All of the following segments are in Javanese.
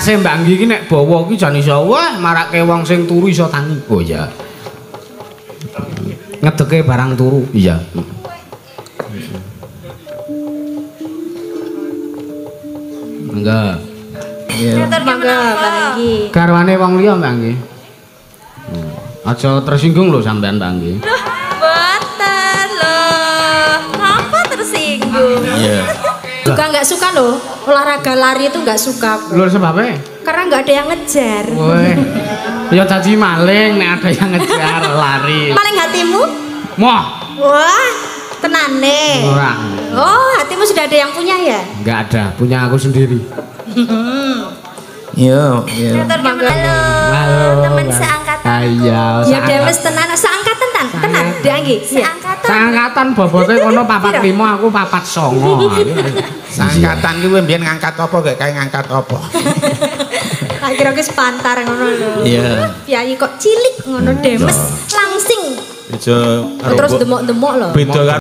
Kerase Mbak Anggi iki nek bawa iki jan iso wah marake wong sing turu iso tangi. Oh iya. Ngedeke barang turu. Iya. Enggak. Iya. Mangga Mbak Anggi. Garwane wong liya Mbak Anggi. Aja tersinggung lho sampean Mbak Anggi. Loh, mboten loh. Ngapa tersinggung? Iya. Juga nggak suka loh olahraga lari itu nggak suka aku. Lho sebabnya? Karena nggak ada yang ngejar. Woi. Ya tadi maling nek ada yang ngejar lari. Maling hatimu? Moh. Wah, tenane. Orang. Oh, hatimu sudah ada yang punya ya? Enggak ada, punya aku sendiri. Yo, yo. Halo, teman seangkatan. Ayo. Ya demes tenan, seangkatan tenan, Anggi. Seangkatan. Seangkatan bobote kono 45 aku 49. Seangkatan ki mbiyen ngangkat apa gak kae ngangkat apa. Akhirnya aku sepantar ngono lho. Iya. Piyayi kok cilik ngono demes langsing. Terus demok-demok lho. Beda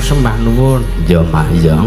sembah nuwun. Ya Mak ya.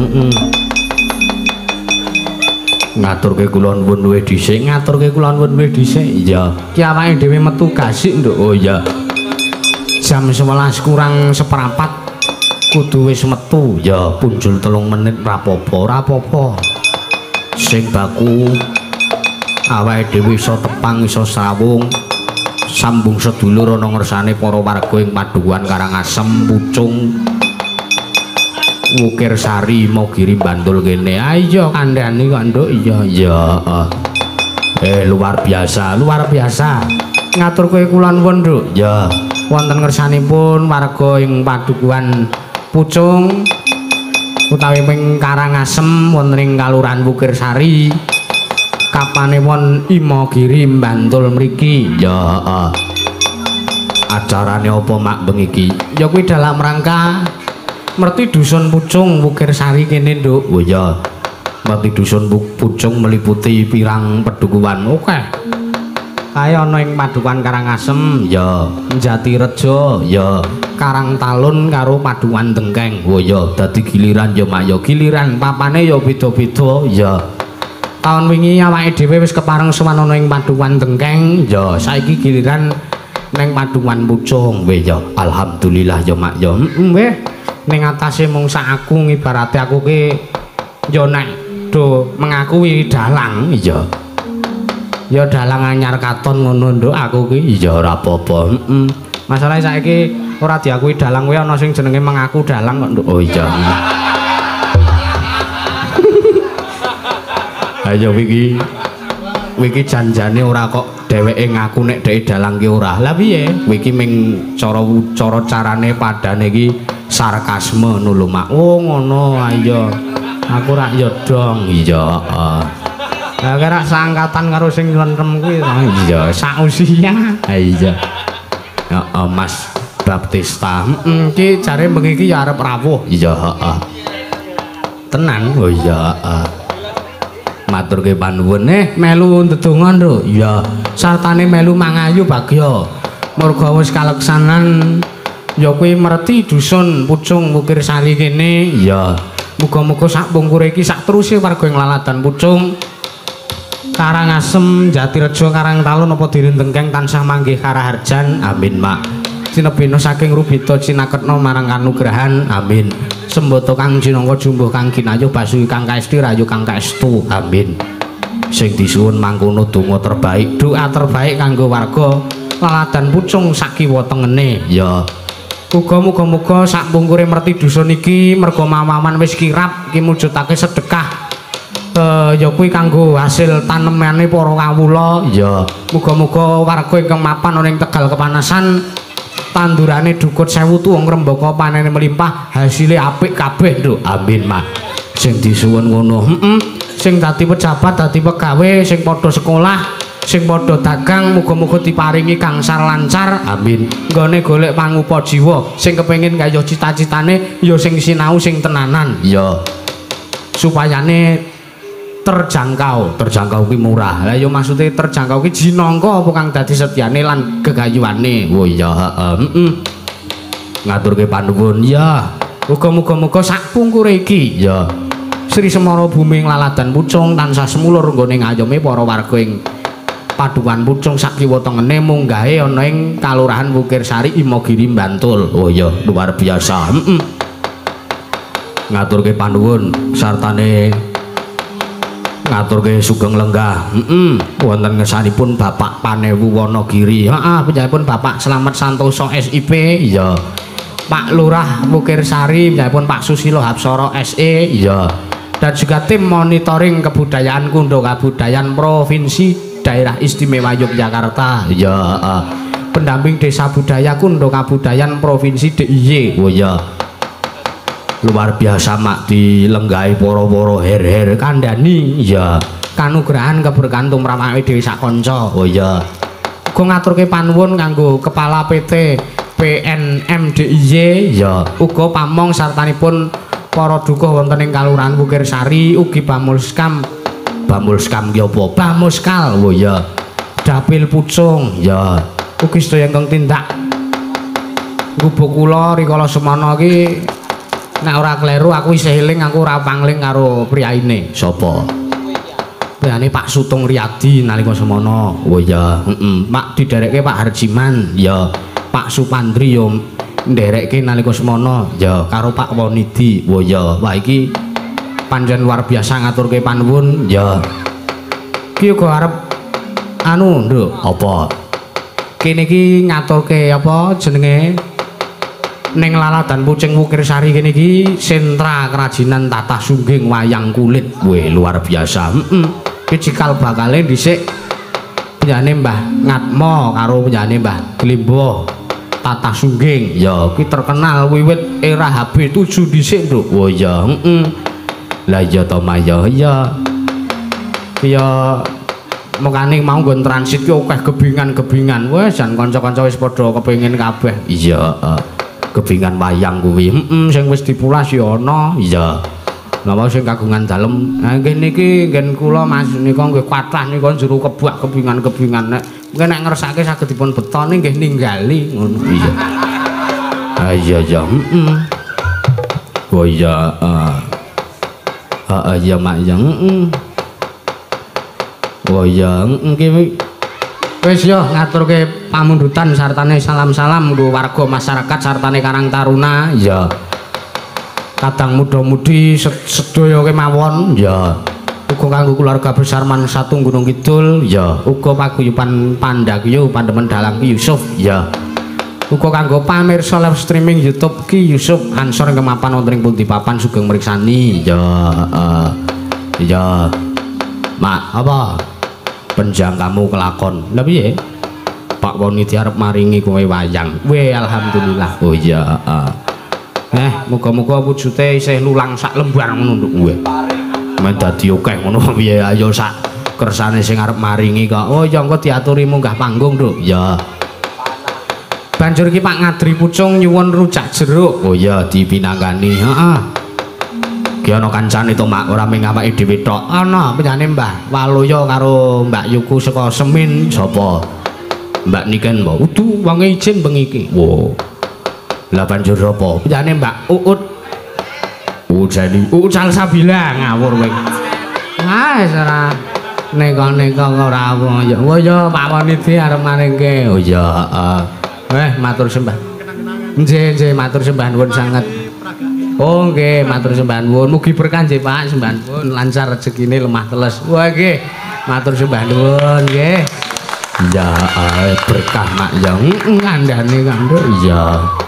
Ngaturke kula nuwun luwih dhisik, ngaturke kula nuwun luwih dhisik. Ya. Ki awake dhewe metu gasik, Nduk. Oh ya. Jam 11 kurang seperempat kudu wis metu. Ya, punjul 3 menit rapopo. Sing baku awake dhewe iso tepang iso srawung. Sambung sedulur ana ngersane para warga ing Padukuhan Karangasem, Pucung, Wukir Sari, Mogiri Bantul kene. Ah iya kandhani kok Nduk. Iya. Luar biasa. Ngatur kowe kula nuwun, Nduk. Ya. Wonten ngersanipun warga ing Padukuhan Pucung utawi ing Karangasem wonten ing Kalurahan Wukir Sari. Kapanipun Imogiri Bantul mriki. Ya. Acarane apa Mak bengi iki? Ya kuwi dalam rangka merti dusun Pucung Wukir Sari kene, Nduk. Oh ya. Merti dusun Pucung meliputi pirang pedukuhan. Oke. Kaya ana ing Padukuhan Karangasem, ya, Jatirejo, ya, Karangtalun karo Padukuhan Dengkeng. Oh ya, dadi giliran ya Mak ya. Giliran papane ya beda-beda. Ya. Tahun wingi awake dhewe wis kepareng sowan ana ing Padukuhan Dengkeng. Ya, saiki giliran ning Padukuhan Pucung. Weh ya, alhamdulillah ya Mak ya. Weh. Ning atase mung sak aku ngibarate aku ki ya nek do mengakui dalang iya ya dalang anyar katon ngono nduk aku ki iya ora apa-apa masalahnya saiki ora diakui dalang kuwi ana sing jenenge mengaku dalang kok nduk oh iya ayo wiki janjane ora kok dheweke ngaku nek dhek dalang ki ora lah piye wiki ming cara carane padane iki sarkasme nulu Mak. Oh ngono ayo. Aku rak yo dong. Iya, heeh. Lah kira sangkatan karo sing nyentem kuwi to. Iya, sausia. Iya. Heeh, Mas Baptista. Iki jare bengi iki ya arep rawuh. Iya, heeh. Tenan. Oh iya, heeh. Maturke panuwun melu ndedonga lho. Iya. Sartane melu mangayu bagya. Murga wis kaleksanan ya kuwi merti dusun Pucung Wukir Sari kene ya muga-muga sak pungkure iki sak teruse warga ing Laladan Pucung Karangasem Jatirejo Karangtalun apa dirindengkeng tansah manggih karaharjan amin Mak sinebena saking rubita cinaketna marang kanugrahan amin semboto kang jinangka jumbuh kang kinayuh basuhi kang kaesti rayu kang kaestu amin sing disuwun mangkono donga terbaik doa terbaik kanggo warga Laladan Pucung sakiwa tengene ya uga muga-muga sak pungkure merti dusun iki merga mawaman wis kirap ki mujudake sedekah ya kuwi kanggo hasil tanemane para kawula ya muga-muga warga ingkang mapan ana ing Tegal Kepanasan tandurane dukut 1000 tuwung rembaka panene melimpah hasile apik kabeh nduk amin Mak sing disuwun ngono sing dadi pejabat dadi pegawe sing padha sekolah sing padha dagang muga-muga diparingi kangsar lancar amin nggone golek pangupa jiwa sing kepengin kaya cita-citane ya sing sinau sing tenanan ya supayane terjangkau kuwi murah lah ya maksude terjangkau ki jinangka apa kang dadi setyane lan gegayuhane oh iya heeh ngaturke panuwun ya muga-muga sak pungkure iki ya Sri Semara Bumi Laladan Pucung tansah semulur nggone ngayomi para warga ing Padukuhan Pucung sakiwa tengene munggahe ana ing Kalurahan Wukir Sari Imogiri Bantul. Oh iya, luar biasa. Ngaturke panuwun sartane ngaturke sugeng lenggah. Wonten ngersanipun Bapak Panewu Wonogiri. Heeh, panjenenganipun Bapak Slamet Santoso SIP. Iya. Pak Lurah Wukir Sari, panjenenganipun Pak Susilo Hapsara SE. Iya. Dan juga tim monitoring kebudayaan Kundo Kabudayaan Provinsi Daerah Istimewa Yogyakarta ya pendamping desa budaya Kundo Kabudayaan Provinsi DIY oh ya luar biasa Mak dilenggahi poro-poro her-her kandhani ya kanugrahan keberkahan tumrapake dhewe sak kanca oh ya uga ngaturke panuwun kanggo kepala PT PNM DIY ya uga pamong sartanipun para dukuh wonten ing Kalurahan Wukir Sari ugi Bamulskam ki apa? Bamuskal. Oh ya. Dapil Pucung. Ya. Ugi sedaya ingkang tindak gubuk kula rikala semana iki Nek ora kleru aku isih eling aku ora pangling karo priyaine. Sapa? Priyane Pak Sutung Riyadi nalika semono. Oh iya, Pak diderekke Pak Harjiman. Ya. Pak Supandri yo nderekke nalika semono. Ya. Karo Pak Wonidi. Oh iya. Wah iki pancen luar biasa ngaturke panuwun. Ya. Ki uga arep anu, Nduk. Apa? Kene iki ngaturke apa jenenge ning Laladan Pucing Wukir Sari kene iki sentra kerajinan tatah sungging wayang kulit. Weh, luar biasa. Ki cikal bakale dhisik penjane Mbah Ngatmo karo penjane Mbah Glimbo tatah sungging. Ya, ki terkenal wiwit era HB7 dhisik, Nduk. Oh iya, Lah iya to Maya, iya. Ya mengane mau nggon transit ki akeh gebingan-gebingan. Wes jan kanca-kanca wis padha kepengin kabeh. Iya, kebingan wayang kuwi. Sing wis dipulas ya ana. Iya. Napa sing kagungan dalem. Ha nggih niki nggen kula Mas nika nggih kathah nika jero kebak kebingan-kebingan nek mungkin nek ngersake saged dipun betoni nggih ninggali ngono. Iya. Ah iya ya. Oh iya, iya mak ya. Oh iya, wis yo ngaturke pamundutan sartane salam-salam nggo warga masyarakat sartane Karang Taruna. Ya. Kadang muda-mudi sedaya kemawon. Ya. Uga kanggo keluarga besar Mansatu Gunung Kidul. Ya. Uga paguyuban Pandagya Pandemen Dalang Ki Yusuf. Ya. Uga kanggo pamirsa live streaming YouTube Ki Yusuf ansor ing kemapan wonten ing pundi papan sugeng mriksani. Ya. Ya. Mak, apa? Penjang kamu kelakon. Lah piye? Pak Wonidi arep maringi kowe wayang. Weh, alhamdulillah. Oh iya. Muga-muga wujude isih lulang sak lembar ngono nduk kowe. Men dadi akeh ngono piye ayo sak kersane sing arep maringi kok. Oh iya engko diaturi munggah panggung, Nduk. Ya. Banjur iki Pak Ngadri Pucung nyuwun rujak jeruk. Oh iya dipinangkani. Heeh. Ki ana kancane to Mak, ora mung awake dhewe tok. Ana penyane Mbah Waluya karo Mbak Yuku saka Semin. Sapa? Mbak Niken mbok. Udu wonge izin bengi iki. Wo. Lah banjur apa? Penyane Mbak Uut. Jadi Uut Salsabila ngawur kowe. Ah wis ora neka-neka ora apa ya. Oh ya Pak Wonidi arep maringke. Oh iya, Matur sembah. Nggih, matur sembah nuwun sanget. Oh nggih, matur sembah nuwun. Mugi berkah nggih Pak, sembah nuwun lancar rezekine lemah teles. Wah nggih, matur sembah nuwun nggih. Ya, berkah Mak ya. Ngandhane kanduk. Iya.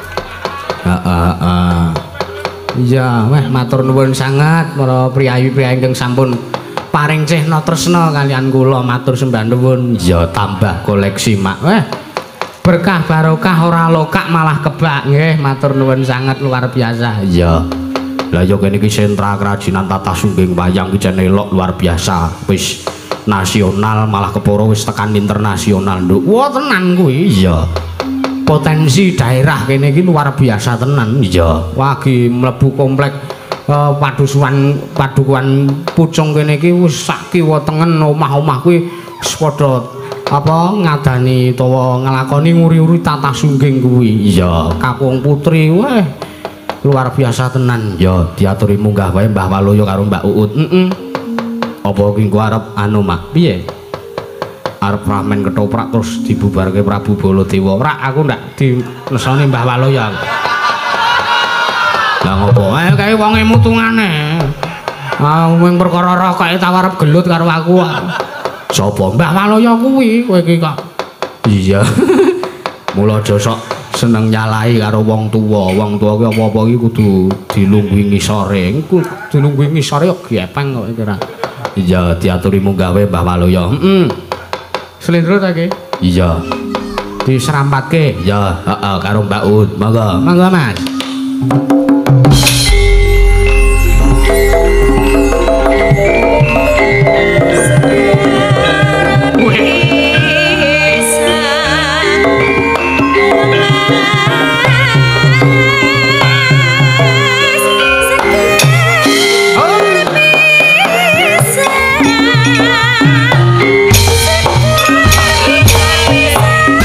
Iya, matur nuwun sanget para priyayi-priyayi ingkang sampun paring cehna tresna kalian kula, matur sembah nuwun. Ya tambah koleksi Mak. Berkah barokah ora lokak malah kebak nggih, matur nuwun sanget luar biasa. Iya. Lah ya kene iki sentra kerajinan tatah sungging wayang iki elok luar biasa. Wis nasional malah keporo wis tekan internasional, Nduk. Wah tenan kuwi. Iya. Potensi daerah kene iki luar biasa tenan. Iya. Wah iki mlebu komplek padukuhan Pucung kene iki wis sak kiwa tengen omah-omah kuwi wis padha apa ngadani utawa nglakoni nguri-uri tatah sungging kuwi. Iya. Kakung putri weh luar biasa tenan. Ya diaturi munggah wae Mbah Waluya karo Mbak Uut. Apa ki engko arep anu Mak? Piye? Arep ramen ketoprak terus dibubarke Prabu Baladewa. Ora aku ndak dilesoni Mbah Waluya. Lah ngopo? Kae wonge mutungane. Wing perkara rokoke ta arep gelut karo aku. Sapa? Mbah Waluya kuwi kowe iki kok. Iya. Mula aja sok seneng nyalahi karo wong tuwa. Wong tuwa ki apa-apa iki kudu dilungguhi ngisore. Iku dilungguhi ngisore yo gepeng kok iki ora. Iya, diaturi munggah wae Mbah Waluya. Slendro ta iki? Iya. Diserampatke. Ya, karo Mbak Uut. Monggo. Monggo, Mas.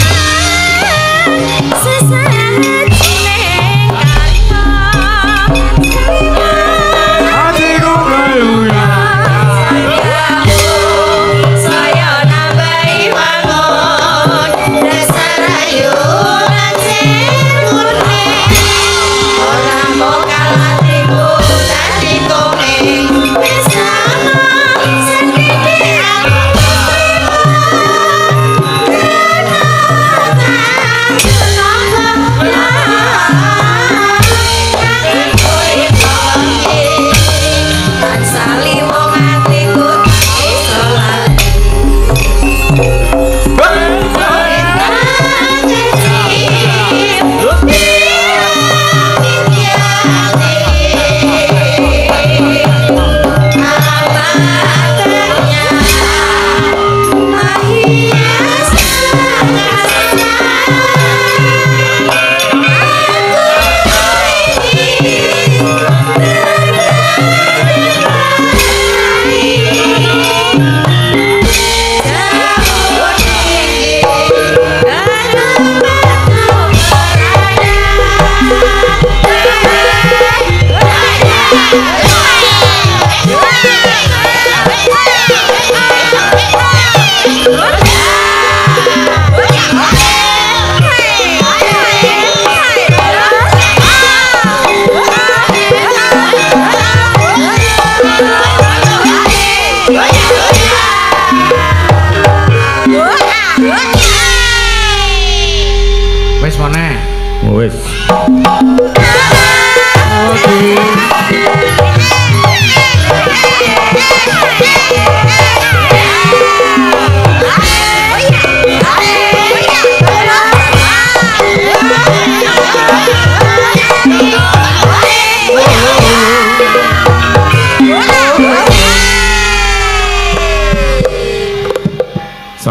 Sesat neng karya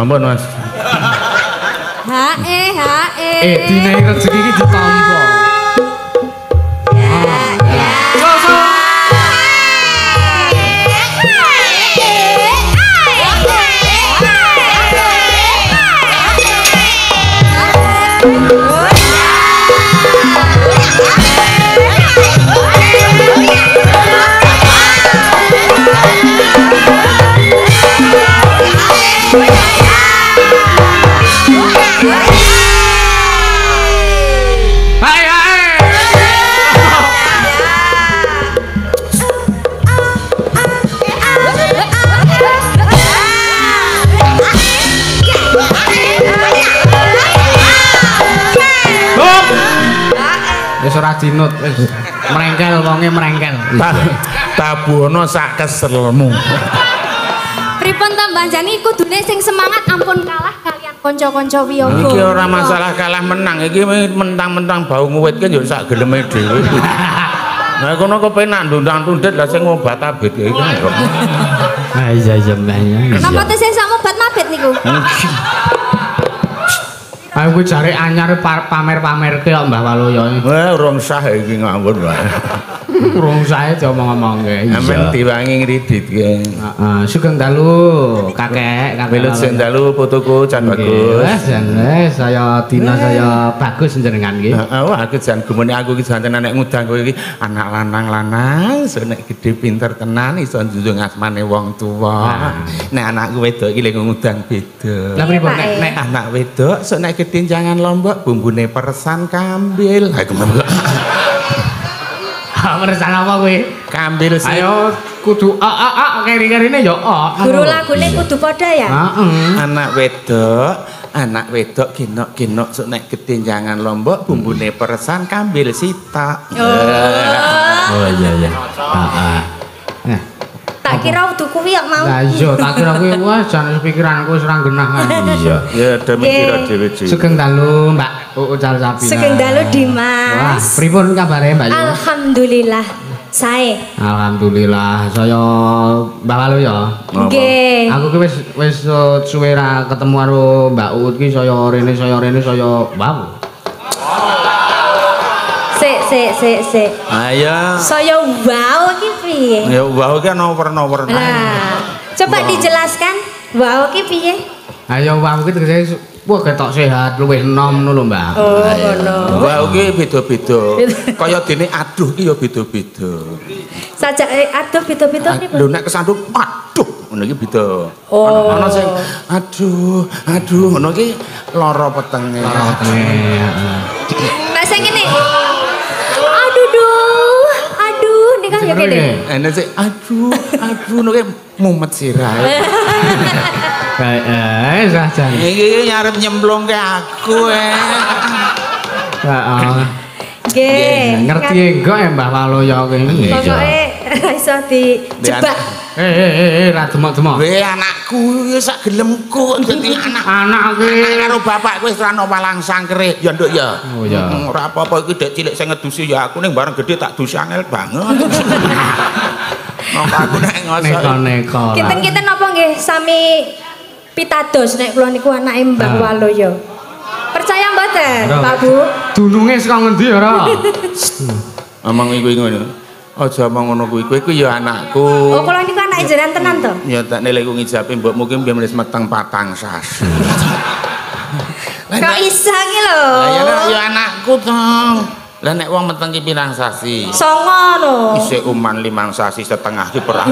Ampun Mas. Hae. Dinaik rezeki iki ditampa. Wis ora dinut, wis merengkel wonge merengkel. Tabuhana sak keselmu. Pripun ta Mbah Jani kudune sing semangat ampun kalah kalian kanca-kanca wiyaga. Iki ora masalah kalah menang, iki mentang-mentang bau nguwitke yo sak geleme dhewe. Nah kono kepenak ndundang-tundet lah sing ngobat abet ya iki. Ah iya Mbah. Napa teh sing sak obat mabit niku? Ayo kuwi jare anyar pamer-pamerke kok Mbah Waloyo. Wah, urung sah iki ngampun wae. Urung sae diomong-omongke. Amen diwangi ngriditke. Heeh, sugeng dalu kakek, Welut sing dalu putuku Jan Bagus. Wes jan saya Dina saya Bagus njenengan nggih. Heeh, wah aku jan gumune aku iki janten nek ngudang kowe iki anak lanang-lanang, so nek gedhe pinter tenan iso njunjung asmane wong tuwa. Nek anakku wedok iki lek ngudang beda. Lah pripun Nek anak wedok so nek gedhe jangan lombok bumbune peresan kambil. Ha kemen. Meresan apa kowe? Kambil sih. Ayo kudu keri-kerine ya Guru lagune kudu padha ya? Heeh. Anak wedok genok-genok sok nek ketinjangan lombok bumbune peresan kambil sitok. Oh iya. Heeh. Tak kira udu kuwi kok mau. Lah iya, tak kira kuwi wah jan pikiranku wis ora genah kan. Iya. Ya ada mikir dhewe-dhewe. Sugeng dalu Mbak Ucal Sapina. Sugeng dalu Wah, Dimas. pripun kabare Mbak Yu? Alhamdulillah. Sae. Alhamdulillah, saya Mbak Walu ya. Nggih. Aku ki wis suwe ra ketemu karo Mbak Uut ki saya rene wow. Sik. Ayo. Saya wow iki piye? Ya wow ki ana werna-werna. Nah, coba dijelaskan wow ki piye? Ayo wow ki tegese wah ketok sehat luwih enom ngono lho Mbak. Oh, ngono. Wow ki beda-beda. Kaya dene aduh ki ya beda-beda. Sajak aduh beda-beda pripun? Lho nek kesandung aduh ngono ki beda. Oh. Ana sing aduh ngono ki lara petenge. Mbak sing ngene. Aduh, nika ya kene. Ana sing aduh ngono ki mumet sirahe. Sajan. Iki nyarep nyemplungke aku Heeh. Nggih. Ngerti engko ya Mbah Waloyo kuwi. Pokoke ora iso dijebak. Ra demok-demok. Weh anakku ya sak gelemku dadi Anak kuwi karo bapakku wis ora ana palang sangkere ya nduk ya. Oh ya. Ora apa-apa iki dek cilik sing ngedusi ya aku ning bareng gedhe tak dusi angel banget. Mongko aku nek ngosok. Neko-neko. Kinten-kinten napa nggih sami pitados nek kula niku anake Mbah Waloyo. Percaya mboten, Pak Bu? Dununge saka ngendi ora? Omong kuwi ngono. Aja omong ngono kuwi. Kowe kuwi ya anakku. Oh, kula niku anake jenengan tenan to? Ya tak nilaiku ngijapi mbokmu ki mbiyen wis meteng 4 sasi. Kok iso iki lho? Lah ya anakku to. Lah nek wong meteng ki pirang sasi? 9 lho. Isih uman 5 sasi setengah ki perang.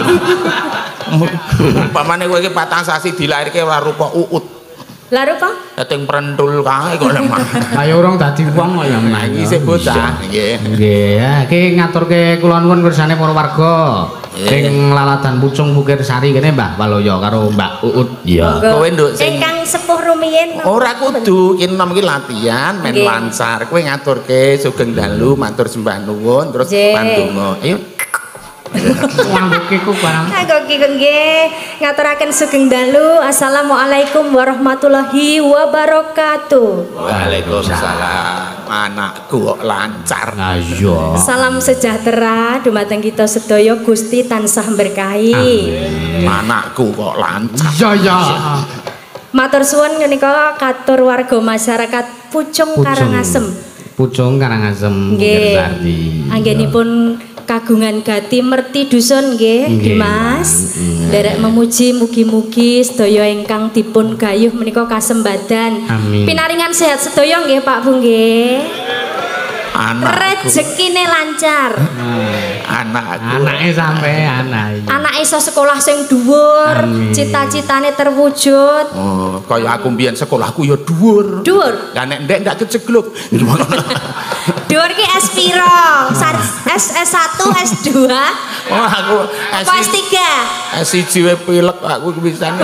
Pamane kowe iki 4 sasi dilairke ora rupa uut. Lah rupa? Dating prentul kae kok lemah. Ayo urung dadi wong kok ya meneh. Iki isih bocah. Nggih. Nggih, iki ngaturke kula nuwun kersane para warga. Sing laladan Pucung Bukir Sari kene Mbah Waloyo karo Mbak Uut. Iya. Kowe nduk sing Ingkang sepuh rumiyin. ora kudu ki nom iki latihan men lancar. Kowe ngaturke sugeng dalu, matur sembah nuwun terus pandonga. Ayo. Nganggo barang. Kanggo nggih ngaturaken sugeng dalu. Assalamualaikum warahmatullahi wabarakatuh. Waalaikumsalam. Anakku kok lancar. Ayo. Salam sejahtera dumateng kita sedaya Gusti tansah berkahi. Anakku kok lancar. Iya ya. Matur suwun menika katur warga masyarakat Pucung Karangasem. Pucung Karangasem Nggih. Sardi. Anggenipun kagungan gati merti dusun nggih, Dimas. Derek memuji mugi-mugi sedaya ingkang dipun gayuh menika kasembadan. Amin. Pinaringan sehat sedaya nggih Pak Bu nggih. Anakku. Rezekine lancar. Anakku. Anake sampean ae. Anak iso sekolah sing dhuwur, Amin. cita-citane terwujud. Oh, kaya aku mbiyen sekolahku ya dhuwur. Dhuwur. Lah nek ndek ndak kecegluk. Dhuwur ki S piro? S1, S2, Oh, aku apa S3? S1 wae pilek aku kebisan.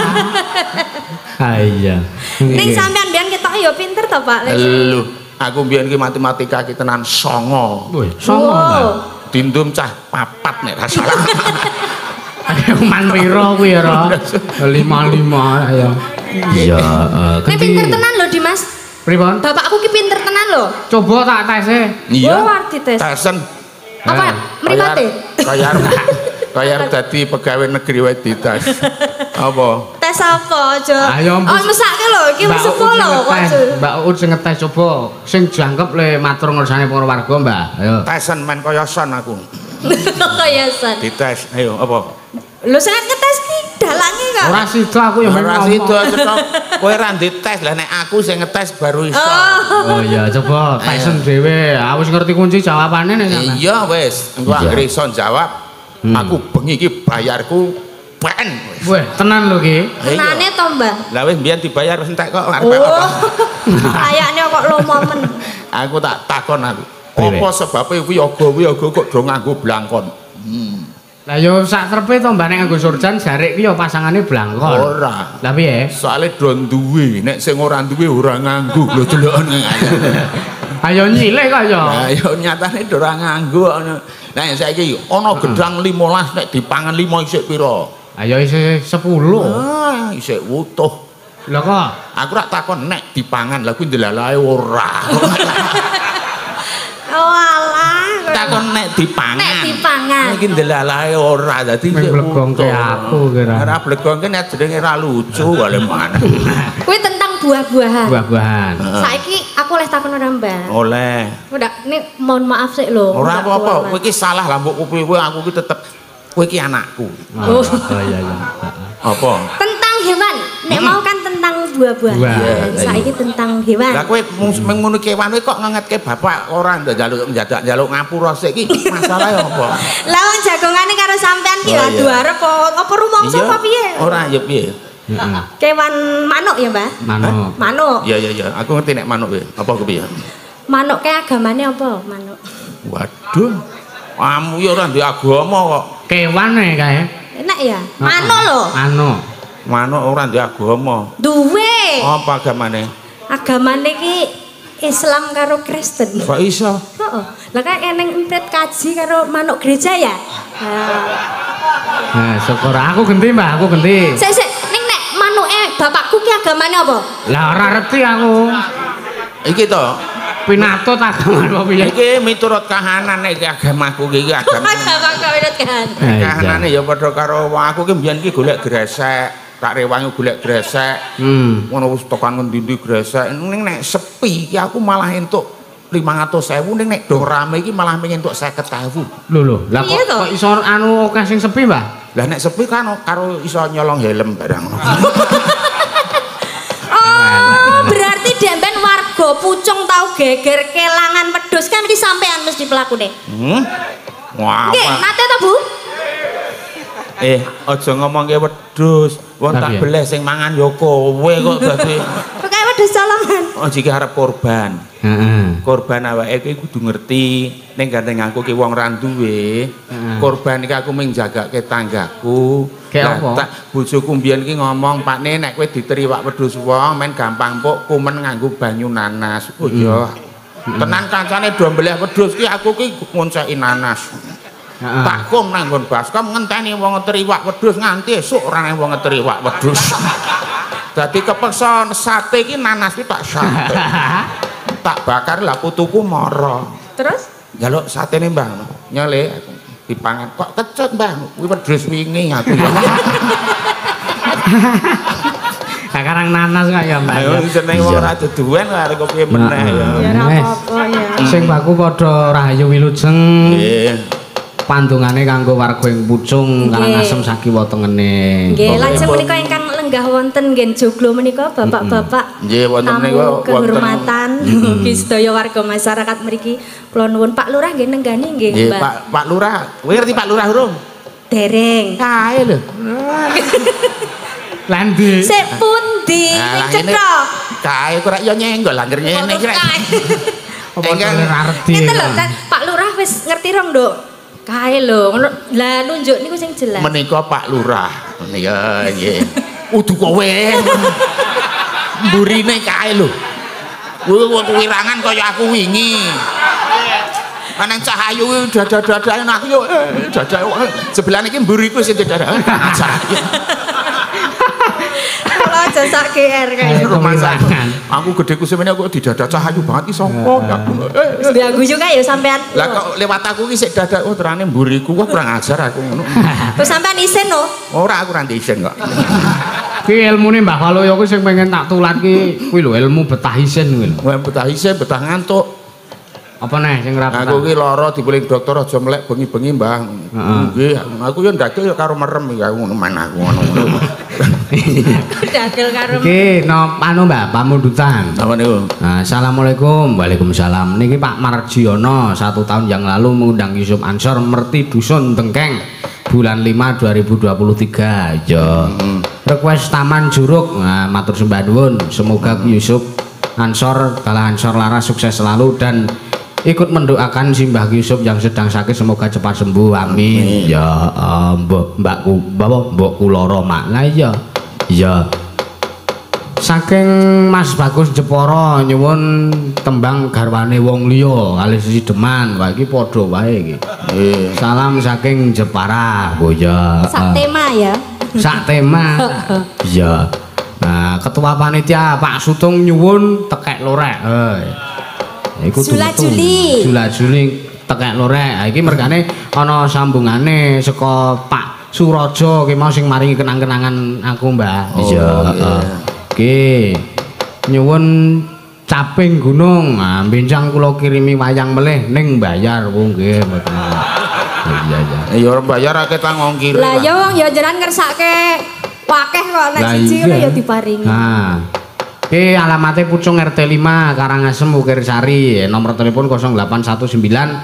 Ah iya. Ning sampean mbiyen ketok ya pinter to, Pak? Lho, aku mbiyen ki matematika ki tenan 9. Wih, songo. Dindum cah 4 nek ra salah. Ayo man piro kuwi ya, Ro? 55 ayo. Iya, Nek pinter tenan lho, Dimas. Pripun? Bapakku ki pinter tenan lho. Coba tak tese. Iya. Oh, arti tes. Tesen. Apa? Mripate? Kaya dadi pegawai negeri wae dites. Apa? Tes apa aja? Ayo, Oh, mesake lho, iki wis 10 kok. Mbak Uut sing ngetes coba. Sing jangkep le matur ngersane para warga, Mbak. Ayo. Tesen men kaya son aku. Kaya san. Dites. Ayo, apa? Lho sing ngetes ki dalange kok. Ora sida aku ya men Ora ngomong. sida cetok. Kowe ra dites lah nek aku sing ngetes baru iso. Oh iya, coba tesen dhewe. Aku wis ngerti kunci jawabane nek sana. Iya wis, engko anggere iso jawab. Aku bengi iki bayarku pen. Weh, tenan lho ki. Tenane to, Mbah? Lah wis mbiyen dibayar wis entek kok arep Oh. apa. Kayaknya kok lomo men. Aku tak takon aku. Piye? Apa sebabe wiyaga kok do nganggo blangkon? Lah yo sak trepe to Mbak nek nganggo surjan jarik ki yo pasangane blangkon. Ora. Lah piye? Soale do duwe, nek sing ora duwe ora nganggo. Lho deloken aja. Ayo nyilih kok yo. Lah yo nyatane do ora nganggo ngono. Nah saiki ana gedang 15 nek dipangan 5 isih pira? Ayo isih 10. Ah, isih utuh. Lho kok Aku rak takon nek dipangan lha kuwi ndelalae ora. Oh alah. Takon nek dipangan. Nek dipangan. Iki ndelalae ora dadi mung blegongke aku kira. Ora blegongke nek jenenge ra lucu kale mana. Kuwi tentang buah-buahan. Buah-buahan. Saiki aku oleh takon ora, Mbak? Oleh. Udah, ini mohon maaf sih lho. Ora Mbak apa-apa, Kuala. kowe iki salah lah mbok kowe aku ki tetep kowe iki anakku. Oh iya iya. Apa? Tentang hewan. Nek mau kan tentang buah-buahan. Buah. Saiki tentang hewan. Lah kowe mung ngono kewan kowe kok ngengetke bapak ora njaluk njaluk ngapura sik iki masalahe apa? Lah wong jagongane karo sampean ki Oh, iya. adu arep apa rumangsa apa piye? Ora ya piye? Heeh. Kewan manuk ya, Mbak? Manuk. Manuk. Iya iya iya, aku ngerti nek manuk piye. Apa kepiye? Manuk ke agamane apa? Manuk. Waduh. Kamu ya ora ndek agama kok. Kewan kae. Enak ya? Manuk lho. Manuk. Manuk ora ndek agama. Duwe. Apa agamane? Agamane ki Islam karo Kristen. Kok iso? Heeh. Lah kan eneng empret kaji karo manuk gereja ya? Nah, syukur aku genti, Mbak, aku genti. Sik ning nek manuke bapakku ki agamane apa? Lah ora ngerti aku. Iki to. Pinato tak apa piye? Iki miturut kahanan nek iki agamaku iki agama. Agama kawinat kan. Kahanane ya padha karo aku ki mbiyen ki golek gresek. Tak rewangi golek gresek. Ngono wis tekan ngendi-endi gresek. Ning nek sepi iki aku malah entuk 500.000 ning nek do rame iki malah pengen entuk 50.000. Lho, lah Iya toh? kok iso anu akeh sing sepi, Mbak? Lah nek sepi kan karo iso nyolong helm barang. Oh, berarti demben warga Pucung tau geger kelangan wedhus kan mesti sampean mesti pelakune. Wah. Nggih, nate to, Bu? Aja ngomongke wedhus. Wong tak Tapi ya? beleh sing mangan ya kowe kok dadi. Kok kayak wedhus colongan. Oh jiki arep korban. Heeh. Korban awake iki kudu ngerti ning gandeng aku ki wong ra duwe. Korban iki aku mung jagake tanggaku. Kayak apa? Tak bojoku mbiyen ki ngomong, "Pakne nek kowe diteriwak wedhus wong men gampang pok kumen nganggo banyu nanas." Oh iya. Tenan kancane do mbleh wedhus ki aku ki ngonceki nanas. Heeh. Tak kum nang nggon baskom ngenteni wong teriwak wedhus nganti esuk ora nang wong teriwak wedhus. Dadi kepeksa sate iki nanas ki tak sate. Tak bakar lah putuku mara. Terus? Njaluk satene Mbah. Nyele dipangan kok kecut Mbah. Kuwi wedhus wingi aku. Karang nanas kok ya Mbak. Ayo jenenge ora duduan arek kok piye meneh ya. Ya ora apa-apa ya. Sing baku padha rahayu wilujeng. Nggih. Pandungane kanggo warga ing Pucung Karangasem sakiwa tengene. Nggih, lajeng menika ingkang lenggah wonten nggih joglo menika Bapak-bapak. Nggih, wonten tamu menika wonten kehormatan mugi sedaya warga masyarakat mriki. Kula nuwun Pak Lurah nggih nenggani nggih, Nggih, Mbak. Pak Lurah. Kowe ngerti Pak Lurah urung? Dereng. Kae lho. Landi. Sik pundi Lah, ning ngene. cetha. Kae kok ya nyenggol langger ngene iki rek. Apa Enggal. ngerti. Ngeten lho, kan Pak Lurah wis ngerti rong, Nduk. Kae lho, ngono. Lah nunjuk niku sing jelas. Menika Pak Lurah. Ya nggih. Udu kowe. Mburine kae lho. Kowe wirangan kaya aku wingi. Kanang Cahayu dadah-dadahan aku yo dadah sebelahane iki mburiku sing dadah. Kalau aja sak GR kae. Rumah sakit. Aku gedeku semene aku didadah Cahayu banget iki sapa ya. Biar guyu kae ya sampean. Lah kok lewat aku iki sik dadah oh terane mburiku kok kurang ajar aku ngono. Terus sampean isin lho. Ora aku ra isin kok. Ki ilmune Mbah Waloyo kuwi sing pengen tak tulat ki kuwi lho ilmu betah isin kuwi lho. Wah betah isin betah ngantuk. Apa neh sing ora betah? Aku ki lara dipuling dokter aja melek bengi-bengi, Mbah. Nggih, aku yo ndagel yo karo merem iki aku ngono men aku ngono. Dagel karo Iki no anu Mbak pamundutan. Apa niku? Nah, assalamualaikum, waalaikumsalam. Niki Pak Marjiono 1 tahun yang lalu mengundang Yusuf Ansor Merti Dusun Tengkeng bulan 5 2023. Jo. Request Taman Juruk. Nah, matur sembah nuwun. Semoga Yusuf Ansor dalah Ansor laras sukses selalu dan ikut mendoakan Simbah Yusuf yang sedang sakit semoga cepat sembuh. Amin. Ya mbakku lara mak. Lah iya. Ya. Saking Mas Bagus Jepara nyuwun tembang garwane wong liya kali sisi deman. Wah iki padha wae iki. Salam saking Jepara. Oh ya. sak tema ya. Sak tema. Iya. Nah, ketua panitia Pak Sutung nyuwun tekek lorek. Iku Jula-juli. Jula-juli tekek lorek. Ha iki mergane ana sambungane saka Pak Suraja ki mau sing maringi kenang-kenangan aku, Mbah. Iya, heeh. Oke. Nyuwun caping gunung. Nah, bencang kula kirimi wayang melih ning Bayar. Oh nggih, mboten. Iya, iya. Ya ora bayar akeh tang ngongkir. Lah ya wong ya jenengan ngersake wakeh kok nek siji ngono ya diparingi. Nah. Oke, alamatnya Pucung RT 5 Karangasem Ukir Sari. Nomor telepon 0819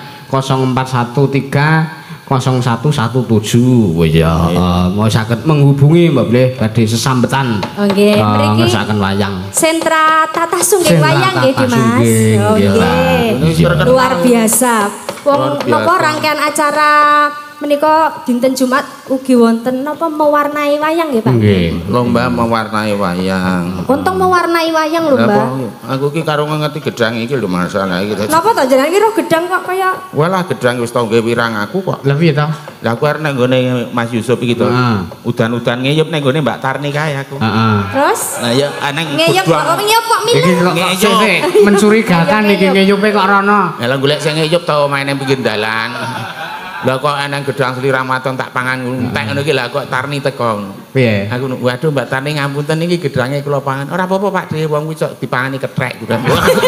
0413 0117. Oh ya, mau saged menghubungi Mbak Bleh badhe sesambetan. Nggih, mriki ngesaken wayang. Sentra Tata Sungging Sentra Wayang nggih, Tata Dimas. Sungging, Oh nggih, Pak. nggih. Luar biasa. Wong napa rangkaian acara menika dinten Jumat ugi wonten napa mewarnai wayang nggih, Pak? Nggih. Lomba mewarnai wayang. Untung mewarnai wayang lho, Mbak. Aku ki karo ngerti gedang iki lho masalah iki. Napa to jenengan iki ro gedang kok kaya Walah gedang wis tau nggawe wirang aku kok. Lah piye to? Lah aku arep nang gone Mas Yusuf iki to. Udan-udan ngeyup nang gone Mbak Tarni kae aku. Heeh. terus Lah ya aneng ngeyup kok ngeyup kok Iki minum. kok Ngeyup. sik mencurigakan iki ngeyupe kok rono. Lah golek sing ngeyup to main nang pinggir dalan. Lah kok aneng gedang slirang maton tak pangan entek ngono iki lah kok Tarni teko. Piye? Aku waduh Mbak Tarni ngapunten iki gedange kula pangan. Ora apa-apa Pak Dhewe wong kuwi sok dipangani kethek udah.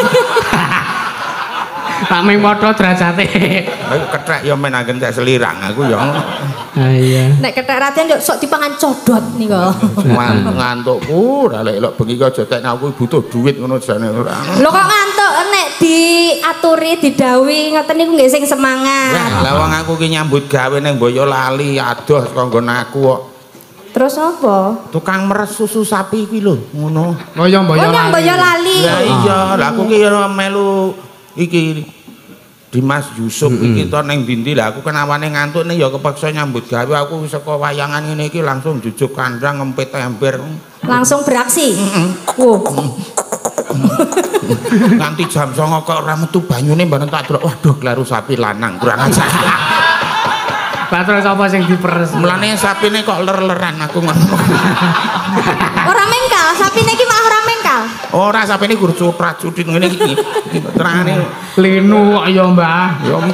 Tak ming padha derajate. Aku kethek ya men anggen tak selirang aku ya. Ha iya. Nek kethek raden yo sok dipangan codot nika. Ngantukku ora lek bengi kok aja tek aku butuh duit ngono jane ora. Lho kok ngantuk nek diaturi didhawuhi ngoten niku nggih sing semangat. Lah wong aku ki nyambut gawe ning Boyolali adoh saka nggon aku kok. Terus apa? Tukang meres susu sapi kuwi lho ngono. Boyo Oh yang Boyolali. Lah iya, lah aku ki melu iki Dimas Yusuf iki to ning ndi lah aku kenawane ngantuk nih ya kepaksa nyambut gawe aku saka wayangan ngene iki langsung jujuk kandang ngempit ember. Langsung beraksi. Oh. Nanti jam 09.00 kok ora metu banyune bareng tak delok waduh kleru sapi lanang kurang ajar. Terus apa sing diperes? Mulane sapine kok ler-leran aku ngono. Ora mengkal, sapine iki malah ora mengkal. Ora sapine gur cutrat-cutit ngene iki. Terane Linu kok ya, Mbah. ya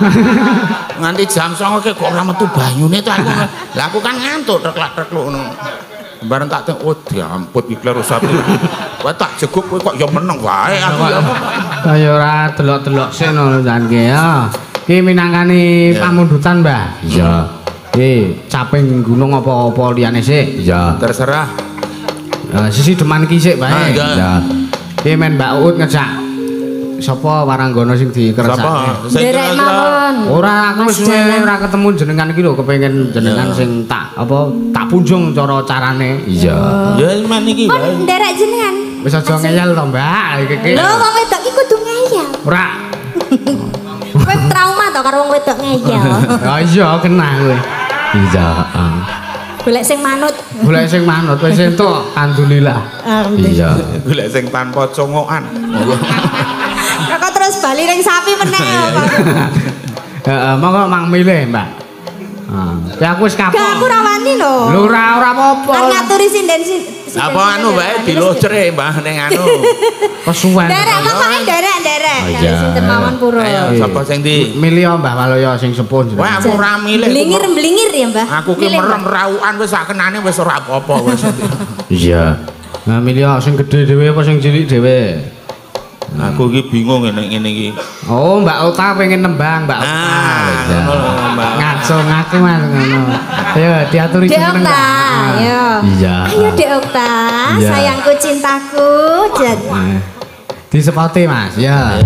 nganti jam 09.00 kok ora metu banyune to aku. Lah aku kan ngantuk trek-trek ngono. Bareng tak teng, oh diamput iki kleru sapi. Wah tak jegup kowe kok ya meneng wae aku ya. Kaya ora delok-delok sik ngono jan ki ya. Ki minangkani pamundutan, Mbah. Iya. Ki caping gunung apa-apa liyane sik? Iya. Terserah. Sisi deman ki sik bae. Iya. Ki men Mbak Uut ngejak sapa waranggana sing dikersake? Sapa? Derek mawon. Ora aku wis ora ketemu jenengan iki lho kepengin jenengan sing tak punjung carane. Iya. Ya men iki wae. Kon nderek jenengan. Wis aja ngeyel to, Mbak. Iki. Lho wong wedok iki kudu ngeyel. Ora. Kowe trauma to karo wong wedok ngeyel. Ya iya kena kowe. Iya. Golek sing manut. Golek sing manut wis entuk, alhamdulillah. Iya. Golek sing tanpa congokan. Kok terus bali ning sapi meneh apa? Heeh, monggo mang milih, Mbak. Ya aku wis kapok. Gak aku ra wani lho. Lho ora apa-apa. Kan ngaturi sinden Apa anu wae dilocre Mbah ning anu. Kesuwen. Derek pokoke derek. Kali sinten mawon pura. Ayo sapa sing ndi? Milih Mbah Waloyo sing sepuh. Wah aku ora milih. Blingir ya, Mbah. Aku ki merem raukan wis sak kenane wis ora apa-apa wis. Iya. Nah milih sing gedhe dhewe apa sing cilik dhewe? Aku iki bingung ngene iki. Oh, Mbak Ota pengen nembang, Mbak Ota. Ngono lho, Mbak. Ngaco Mas ngono. Ayo diaturi Dek jeneng. Okta, ayo. Iya. Ayo Dek Okta, Iya. sayangku cintaku. Jan. Disepoti Mas, ya.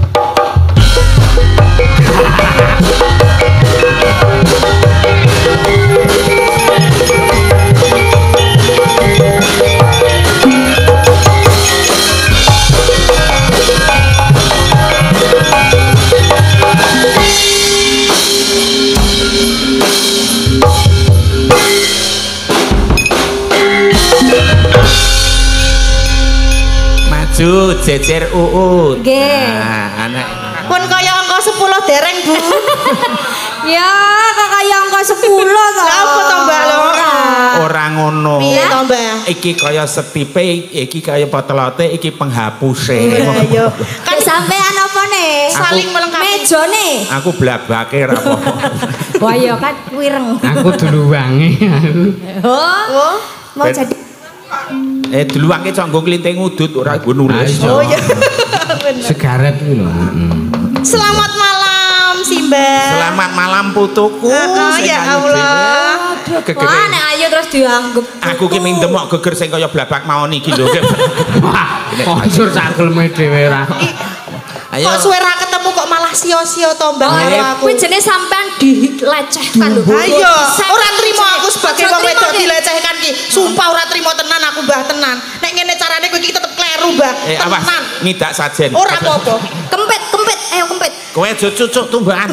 Maju jejer uut. Nggih. Nah, anak Pun kaya angka 10 dereng, Bu. Ya, kok kaya angka 10 to. Lah apa to, Mbak lho? ora ngono. Piye to, Mbah? Iki kaya setipe, iki kaya potelote, iki penghapuse. Ayo. Kan sampean apa nih? Saling melengkapi. Mejone. Aku blabake ra apa-apa. Wah, ya kan wireng. Aku duluwangi. Oh. Mau jadi Duluwange cok nggo klinting udut ora nggo nulis. Oh iya. Segaret kuwi lho. Selamat malam, Simba. Selamat malam putuku. sing ya ayu Allah. dhewe. Gegere. wah, nek ayo terus dianggep. Aku ki ming demok geger sing kaya blabak mau niki lho. Wah, konjur sakelme dhewe ra. Ayo. Kok suwe ra ketemu kok malah sio-sio to, Mbak karo aku. Kuwi jenenge sampean dilecehkan lho. Ayo, ora trimo aku sebagai wong wedok dilecehkan ki. Sumpah ora trimo tenan aku, Mbah, tenan. Nek ngene carane kowe iki tetep kleru, Mbah. Awas, Tenan. ngidak sajen. Ora apa-apa. Kempit, ayo kempit. Kowe aja cucuk tumbakan.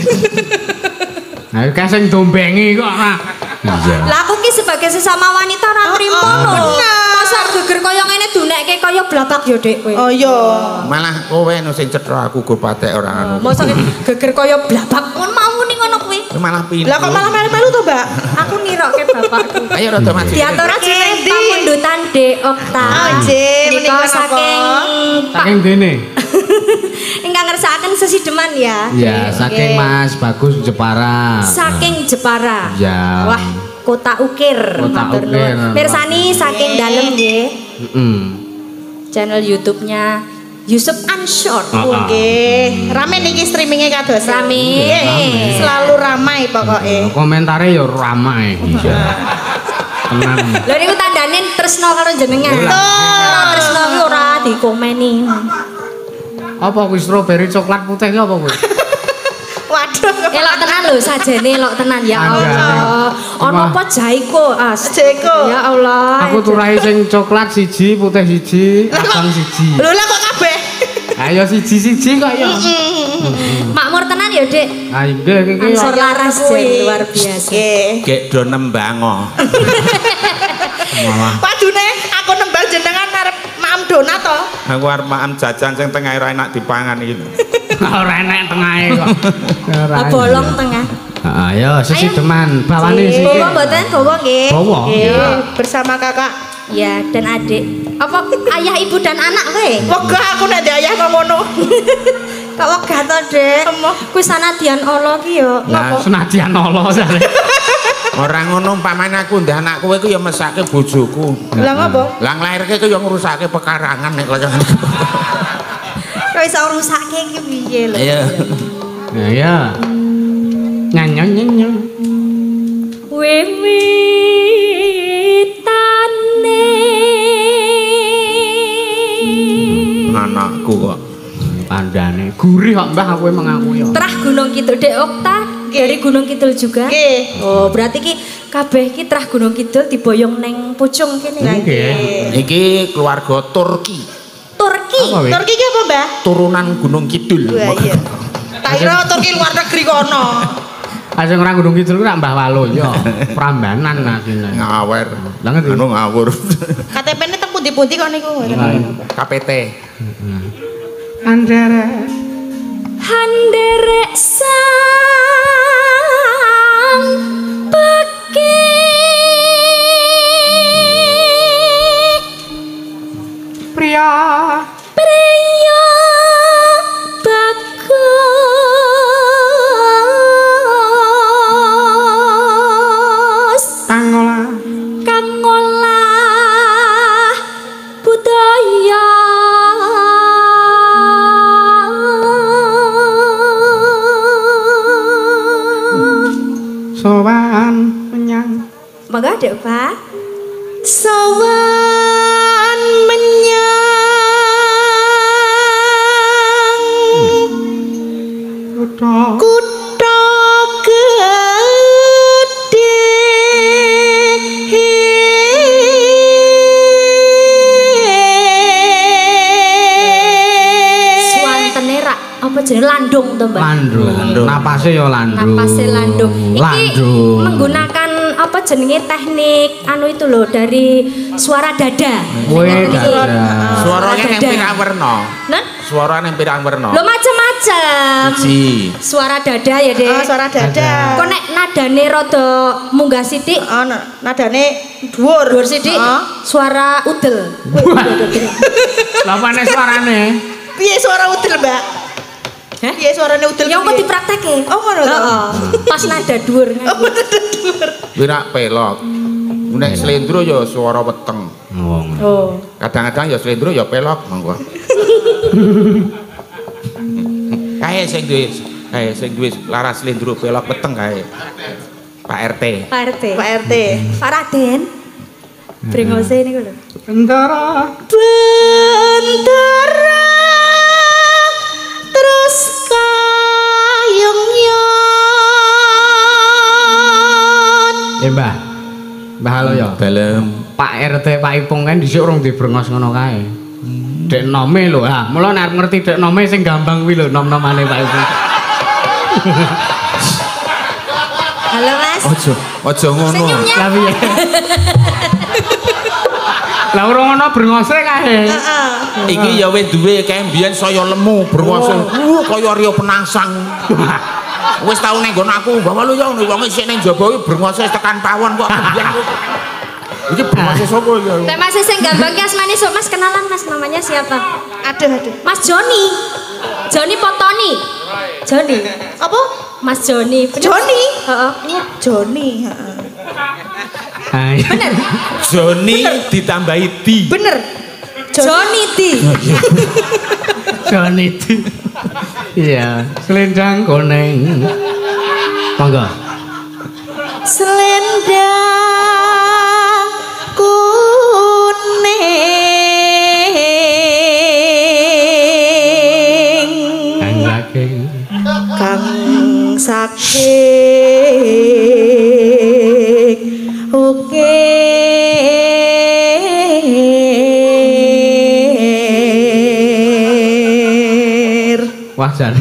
Ayo ka sing dombengi kok ora. Iya. Lah aku ki sebagai sesama wanita ora trimo lho. bener. Masa geger kaya ngene dunekke kaya blabak yo, Dik kowe. Oh iya. Malah kowe no sing cetha aku go patek ora anu. Masa geger kaya blabak ngono mau muni ngono kuwi. Malah pintu. Lah kok malah melu-melu to, Mbak? Aku nirokke bapakku. Ayo rada maju. Diatur aja ning Endi? pamundutan Dek Okta. Oh, nggih, Menika menika saking Pak Saking dene. ingkang ngersakaken sesideman ya. Ya, saking Mas Bagus Jepara. Saking Jepara. Ya. Wah, Kota Ukir. Kota matur Ukir. nuwun. Mirsani saking dalem nggih. Heeh. Channel YouTube-nya Yusuf Unshort. Nggih. Rame niki streamingnya kados. Rame. Selalu ramai pokoke. Komentare ya ramai. Iya. Tenan. Lha niku tandane tresno karo jenengan. Ora tresno ki ora dikomeni. Apa kuwi strawberry coklat putih ki apa kuwi? Waduh. Elok tenan lho sajene elok tenan ya Allah. Ono apa jaiko? Jaiko. Ya Allah. Aku turahi sing coklat siji, putih siji, abang siji. Lho lah kok kabeh. Ayo siji-siji kok ya. Makmur tenan ya, Dik. Ah nggih iki Ansor laras jen luar biasa. Nggih. Gek do nembango. malah Padune aku nembang jenengan arep maem donat to. Aku arep maem jajan sing tengah ora enak dipangan iki. ora enek tengahe kok. Ora. Bolong tengah. Heeh, ayo sesideman bawani siki. Bawa mboten, bawa nggih. Bawa. Nggih, bersama kakak. Ya, dan adik. Apa ayah, ibu dan anak kowe? Wegah aku nek ndek ayah kok ngono. Kok wegah to, Dek? Kuwi sanadyan Allah ki yo. Nah, senadyan Allah jare. Ora ngono umpamane aku ndek anak kowe iku ya mesake bojoku. Lah ngopo? Lah nglairke ku ya ngrusake pekarangan nek kaya ngene. Kok iso rusake iki piye lho? Iya. Nah ya. Nyanyi. Wiwitane Anakku kok. Pandane gurih kok Mbah aku emang aku ya. Trah Gunung Kidul Dek Okta dari Gunung Kidul juga. Nggih. Oh, berarti ki kabeh ki Trah Gunung Kidul diboyong neng pucung kene. Nggih. Iki keluarga Turki. Turki. Apa, Wi? Turki ki apa, Mbah? Turunan Gunung Kidul. Wah iya. Tak kira Turki luar negeri kono. Sing ora Gunung Kidul ku rak Mbah Walo ya. Prambanan asline. Ngawer. Lah ngerti? Anu ngawur. KTP-ne teng pundi-pundi kok niku. KPT. Handerek sang beki Pria bagus kang ngolah budaya sowan menyang mangga Dek Pak Sowan menyang kutha gedhe suwantene rak apa jenenge landung to Mbak landung. Napase ya landung. napase landung iki Landung. menggunakan apa jenenge teknik anu itu loh dari suara dada. Weh, Niki. dada. Suaranya yang dada. pirang werna. Nah, Suaranya yang pirang werna. lo macam-macam. Siji. Suara dada ya, Dek. Oh, suara dada. Kok nek nadane rada munggah sithik, Oh, nadane dhuwur. dhuwur sithik, Oh. suara udel. Lah mana suarane? Piye suara udel, Mbak? Hah? Piye suarane udel? Yang kok piye? dipraktekke. Oh, ngono to. Heeh. Pas nada dhuwur nganti. Wirak pelok. Nek slendro ya suara weteng. Oh. Kadang-kadang ya slendro ya pelok monggo. Kae sing duwe laras slendro pelok weteng kae. Pak RT. Pak RT. Pak RT. Pak Raden. Brengose niku lho. Bendara. Bendera terus kayong-yong. Mbah. Mbah halo ya. Dalem. Pak RT Pak Ipung kan dhisik urung dibrengos ngono kae. Dek nome lho. Ha, mula nek arep ngerti dek nome sing gampang kuwi lho nom-nomane Pak Ipung. Halo, Mas. Aja ngono. Senyumnya. Lah piye? Lah urung ana brengose kae. Iki ya wis duwe kae mbiyen saya lemu brengose. Kaya riyo penangsang. Wis tau ning nggon aku, bawa lu ya wong sik ning jaba iki brengose tekan pawon kok mbiyen. Iki brengose sapa ya? Nek Mas sing gampang ki asmane sok Mas kenalan Mas namanya siapa? Aduh. Mas Joni. Joni Potoni. Joni. Apa? Mas Joni. Joni? Heeh. Joni, heeh. Hai. Bener. Joni ditambahi di. Bener. Joni Di. Joni itu. Iya, selendang kuning. Monggo. Selendang kuning Kang saking. kang saking oke Wah, jan.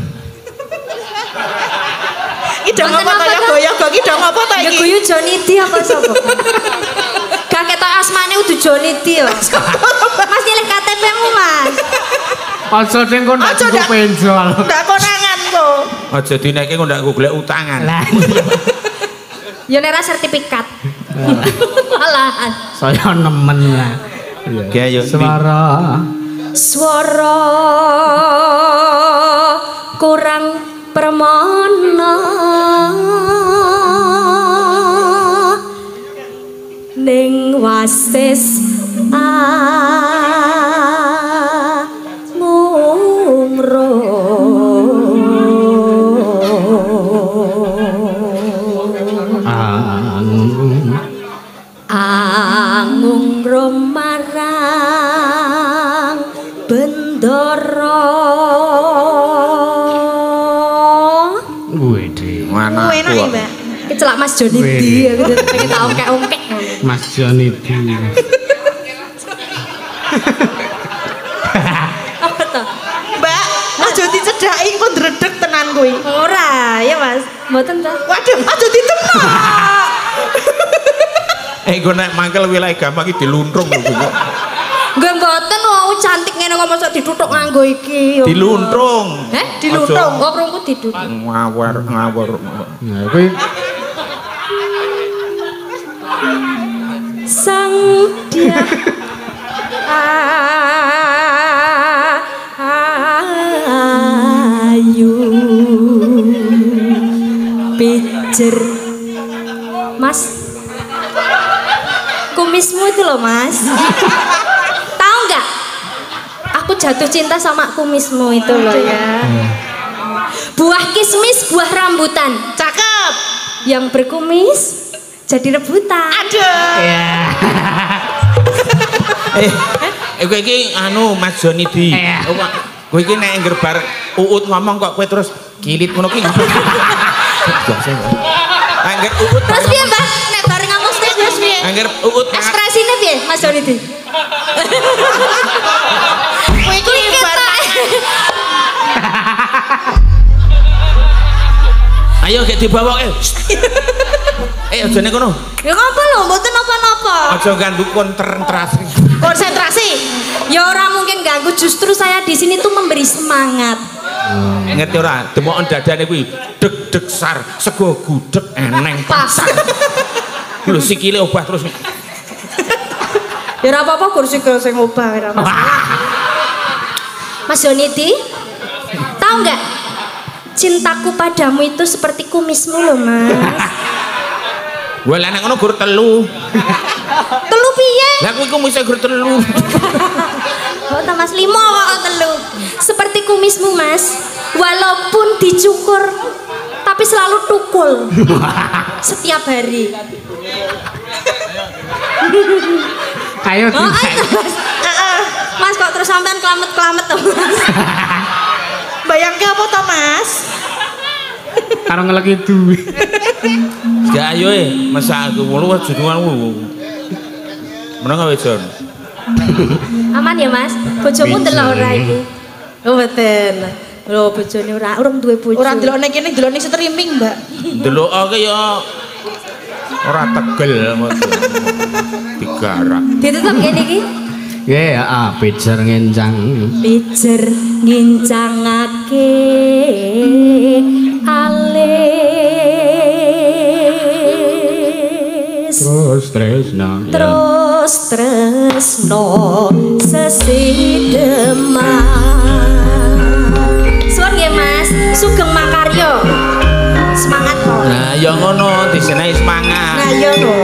iki dong apa to ya goyang iki dong apa to Ya iki guyu Joni Di apa sapa? Gak ketok asmane udah Joni Di ya. Mas nyelek KTP-mu, Mas. Aja sing kon ndak Aja, cukup ndak. penjol. ndak konangan kok Aja dinekke kok ndak golek utangan. Lah, Ya nek ra sertifikat. Malahan. saya nemen lah. Oke, ayo. Suara. Swara kurang permana wasis mungro angung romarang bendoro Widih mana enak ya mbak kecelak Mas Joni di aku pengen tau ongkek Mas Joni di apa toh mbak aja dicedhaki kok ndredeg tenan kuwi ora ya Mas mboten ta waduh aja ditepak gue nek mangkel wilayah gampang iki diluntrung lho Bu. Nggih mboten wau cantik ngene kok mosok dituthuk nganggo iki. Diluntrung. Diluntrung. Oh, prungku dituthuk. Ngawur. Nah, kuwi sang dia ayu pijer Mas kumismu itu loh Mas tahu nggak aku jatuh cinta sama kumismu itu loh ya buah kismis buah rambutan cakep yang berkumis jadi rebutan aduh ya kowe iki anu Mas Joni di kowe iki nek nggerbar Uut ngomong kok kowe terus kilit ngono ki angger Uut terus piye Mbak nek bareng ngomong terus piye angger Uut ekspresine piye Mas Joni di kowe iki bar ayo gek dibawa aja nek kono ya ngapa lho mboten napa-napa aja ganggu konsentrasi konsentrasi ya ora mungkin ganggu justru saya di sini tuh memberi semangat ngerti ora demoken dadane kuwi deg-deg sar sego gudeg eneng pasar lho sikile obah terus ya ora apa-apa kursi sing obah ora masalah Mas Joniti tahu nggak cintaku padamu itu seperti kumismu loh Mas gua lah nek ngono gur telu telu piye lah kuwi kumise gur telu oh ta Mas 5 kok telu seperti kumismu Mas walaupun dicukur tapi selalu tukul setiap hari ayo oh, Mas kok terus sampean kelamet-kelamet tuh Mas bayangke apa toh Mas karo ngeleki duwe ya ayo masak aku ngono wae jenenganmu meneng wae Jon aman ya Mas bojomu delok ora iki oh mboten lho bojone ora urung duwe bojo ora delok nek kene delok ning streaming Mbak deloke ya ora tegel digarak ditutup kene iki nggih pijer ngencang pijer ngincangake alis terus tresno sesideman suwun nggih Mas sugeng makarya semangat kok nah ya ngono disenai semangat nah iya lho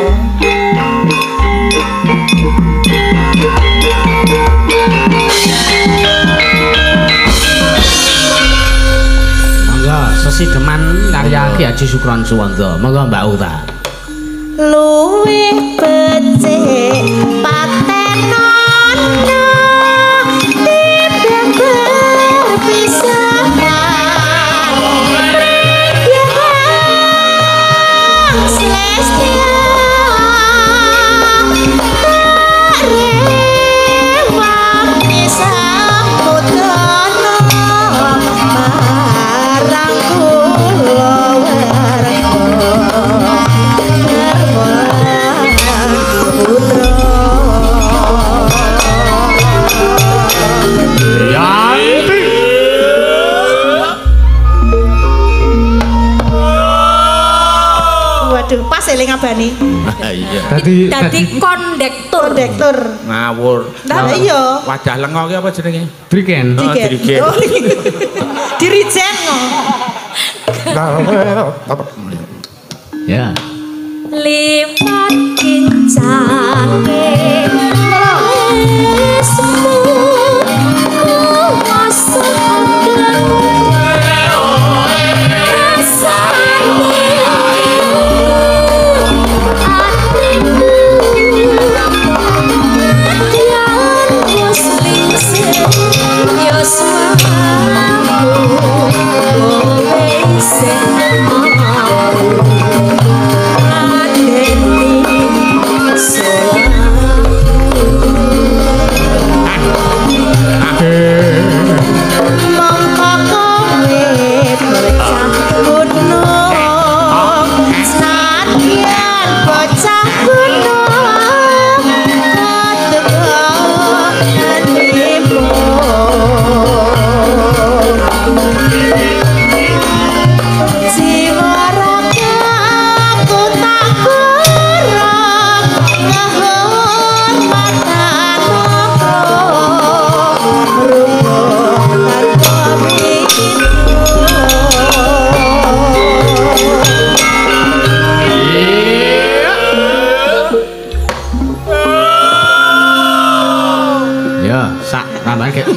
monggo sesideman karya Ki Haji Sukron Suwanda monggo Mbak Uta luwih becik patenon timbang berpisahan yang selestia rewang disambut dono marang kula warga waduh pas eling abani iya dadi kondektur ngawur nah iya wadah lengo ki apa jenenge Driken dirigen oh, dirijen ya lipat kincake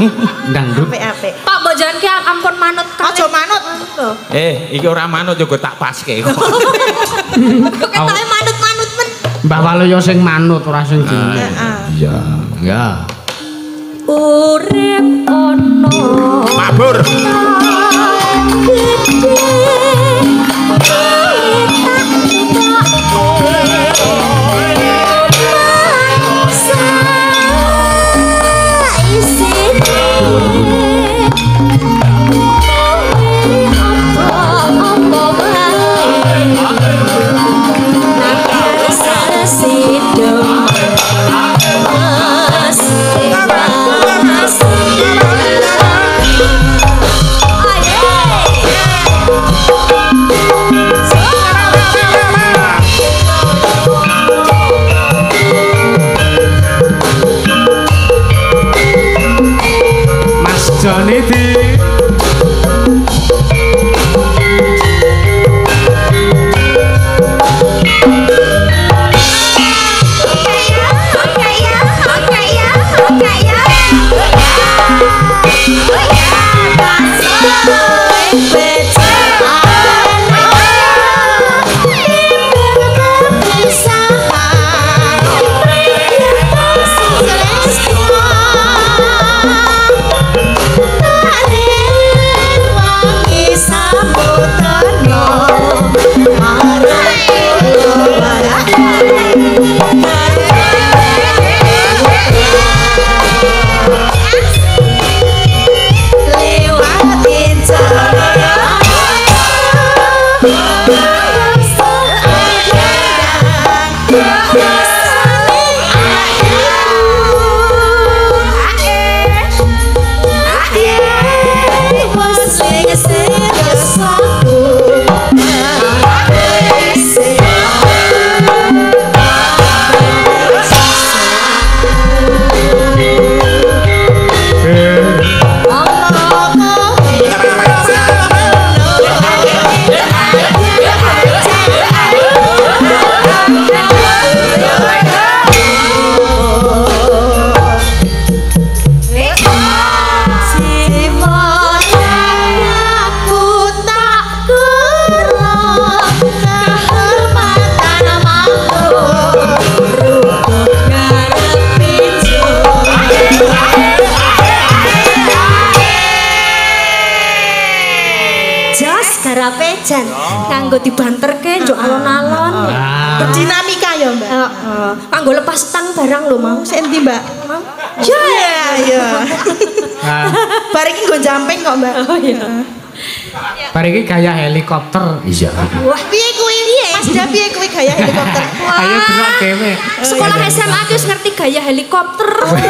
Dangdut. Apik-apik. Pak mbok jangan ki ampun manut Aja manut. Iki ora manut juga tak paske. Ketoke manut-manut men. Mbah Waluyo sing manut ora sing jenenge. Iya. Ya. Urip ono Mabur. Johnny D. Jan kanggo dibanterke njuk alon-alon. Berdinamika ya, Mbak. Heeh. Kanggo lepas tang barang lho mau. Sik endi, Mbak? Mau. Ya, ya. Bar iki nggo jumping kok, Mbak. Oh iya. Bar iki gaya helikopter. Iya. Wah, piye kuwi? Mas Ida piye kuwi gaya helikopter? Ayo delok dhewe. Sekolah SMA aku wis ngerti gaya helikopter.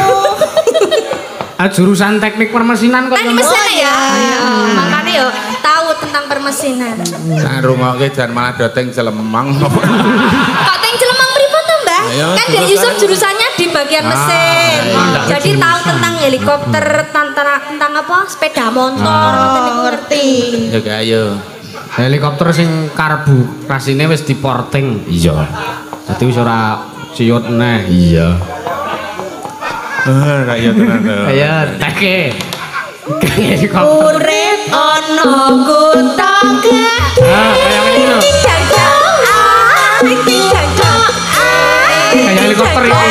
Jurusan teknik permesinan kok. Teknik mesin ya. Makane yo tahu tentang permesinan. Sak rungokke jan malah doteng Jelemang. Kok teng Jelemang pripun to, Mbak? Kan Dek Yusuf jurusannya di bagian mesin. Jadi tahu tentang helikopter, tentang apa? Sepeda motor, ngerti. Ya gak ayo. Helikopter sing karbu rasine wis diporting. Iya. Dadi wis ora ciut neh. Iya. Rakyat tenan. Ayo, teke. Helikopter. urip ana kutha Kayak ini loh. Kayak helikopter itu.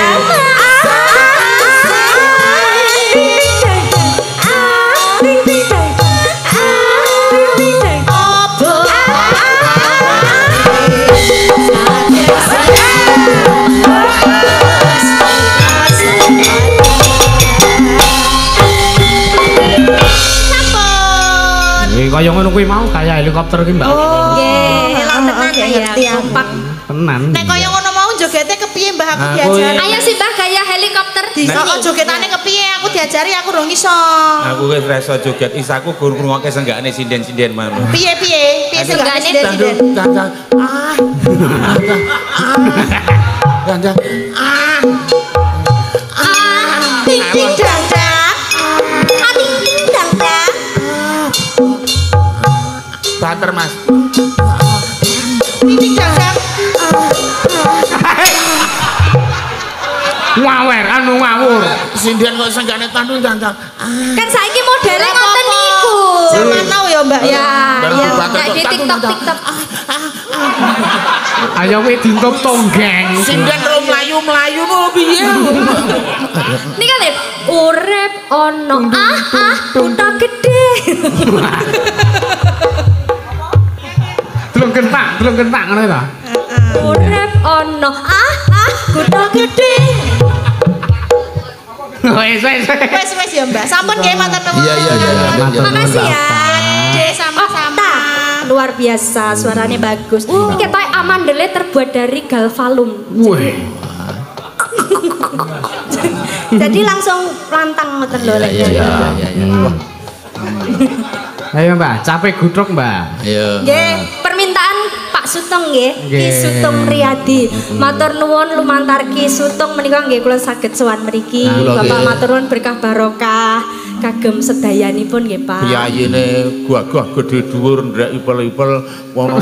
Kaya ngono kuwi mau kayak helikopter ki, Mbak. Nggih, elok tenan ya. Kompak. Tenan. Nek kaya ngono mau jogete kepiye Mbah aku diajari. Ayo sih Mbah gaya helikopter di Kok sini. jogetane kepiye aku diajari aku rong iso. Aku wis reso joget isaku gur ngrungokke senggakane sinden-sinden manu. Piye senggane Senggane Gandang. Ah. Gandang. Ah. Ting ting dang dang. Ting ting dang dang. Banter, Mas. Ting ting dang dang. Ngawer anu ngawur. Sinden kok senggane tandu tantang. Kan saiki modele ngoten niku. Zaman now ya Mbak Ya, ya Bapak kayak di kok TikTok. Ayo kowe dintop tonggeng. Sinden ro mlayu-mlayu mau piye? Ini kan lihat urip ono kutha gede. Delong kentak ngono ta. Urip ono kutha gede. Wes. Wes ya Mbak. Sampun nggih matur nuwun. Iya. Makasih ya. Dek sama-sama. Luar biasa, suaranya bagus. Ini ketoke amandele terbuat dari galvalum. Wih. Jadi langsung lantang ngoten lho. Iya. Ayo Mbak, capek gudruk Mbak. Iya. Nggih, permintaan Pak Sutong nggih, Ki Nggih. Sutong Riyadi. Matur nuwun lumantar Ki Sutong menika nggih kula saged sowan mriki. Kula Bapak nggih. matur nuwun berkah barokah kagem sedayanipun nggih, Pak. Piyayene gagah gedhe dhuwur ndrek ipel-ipel wono.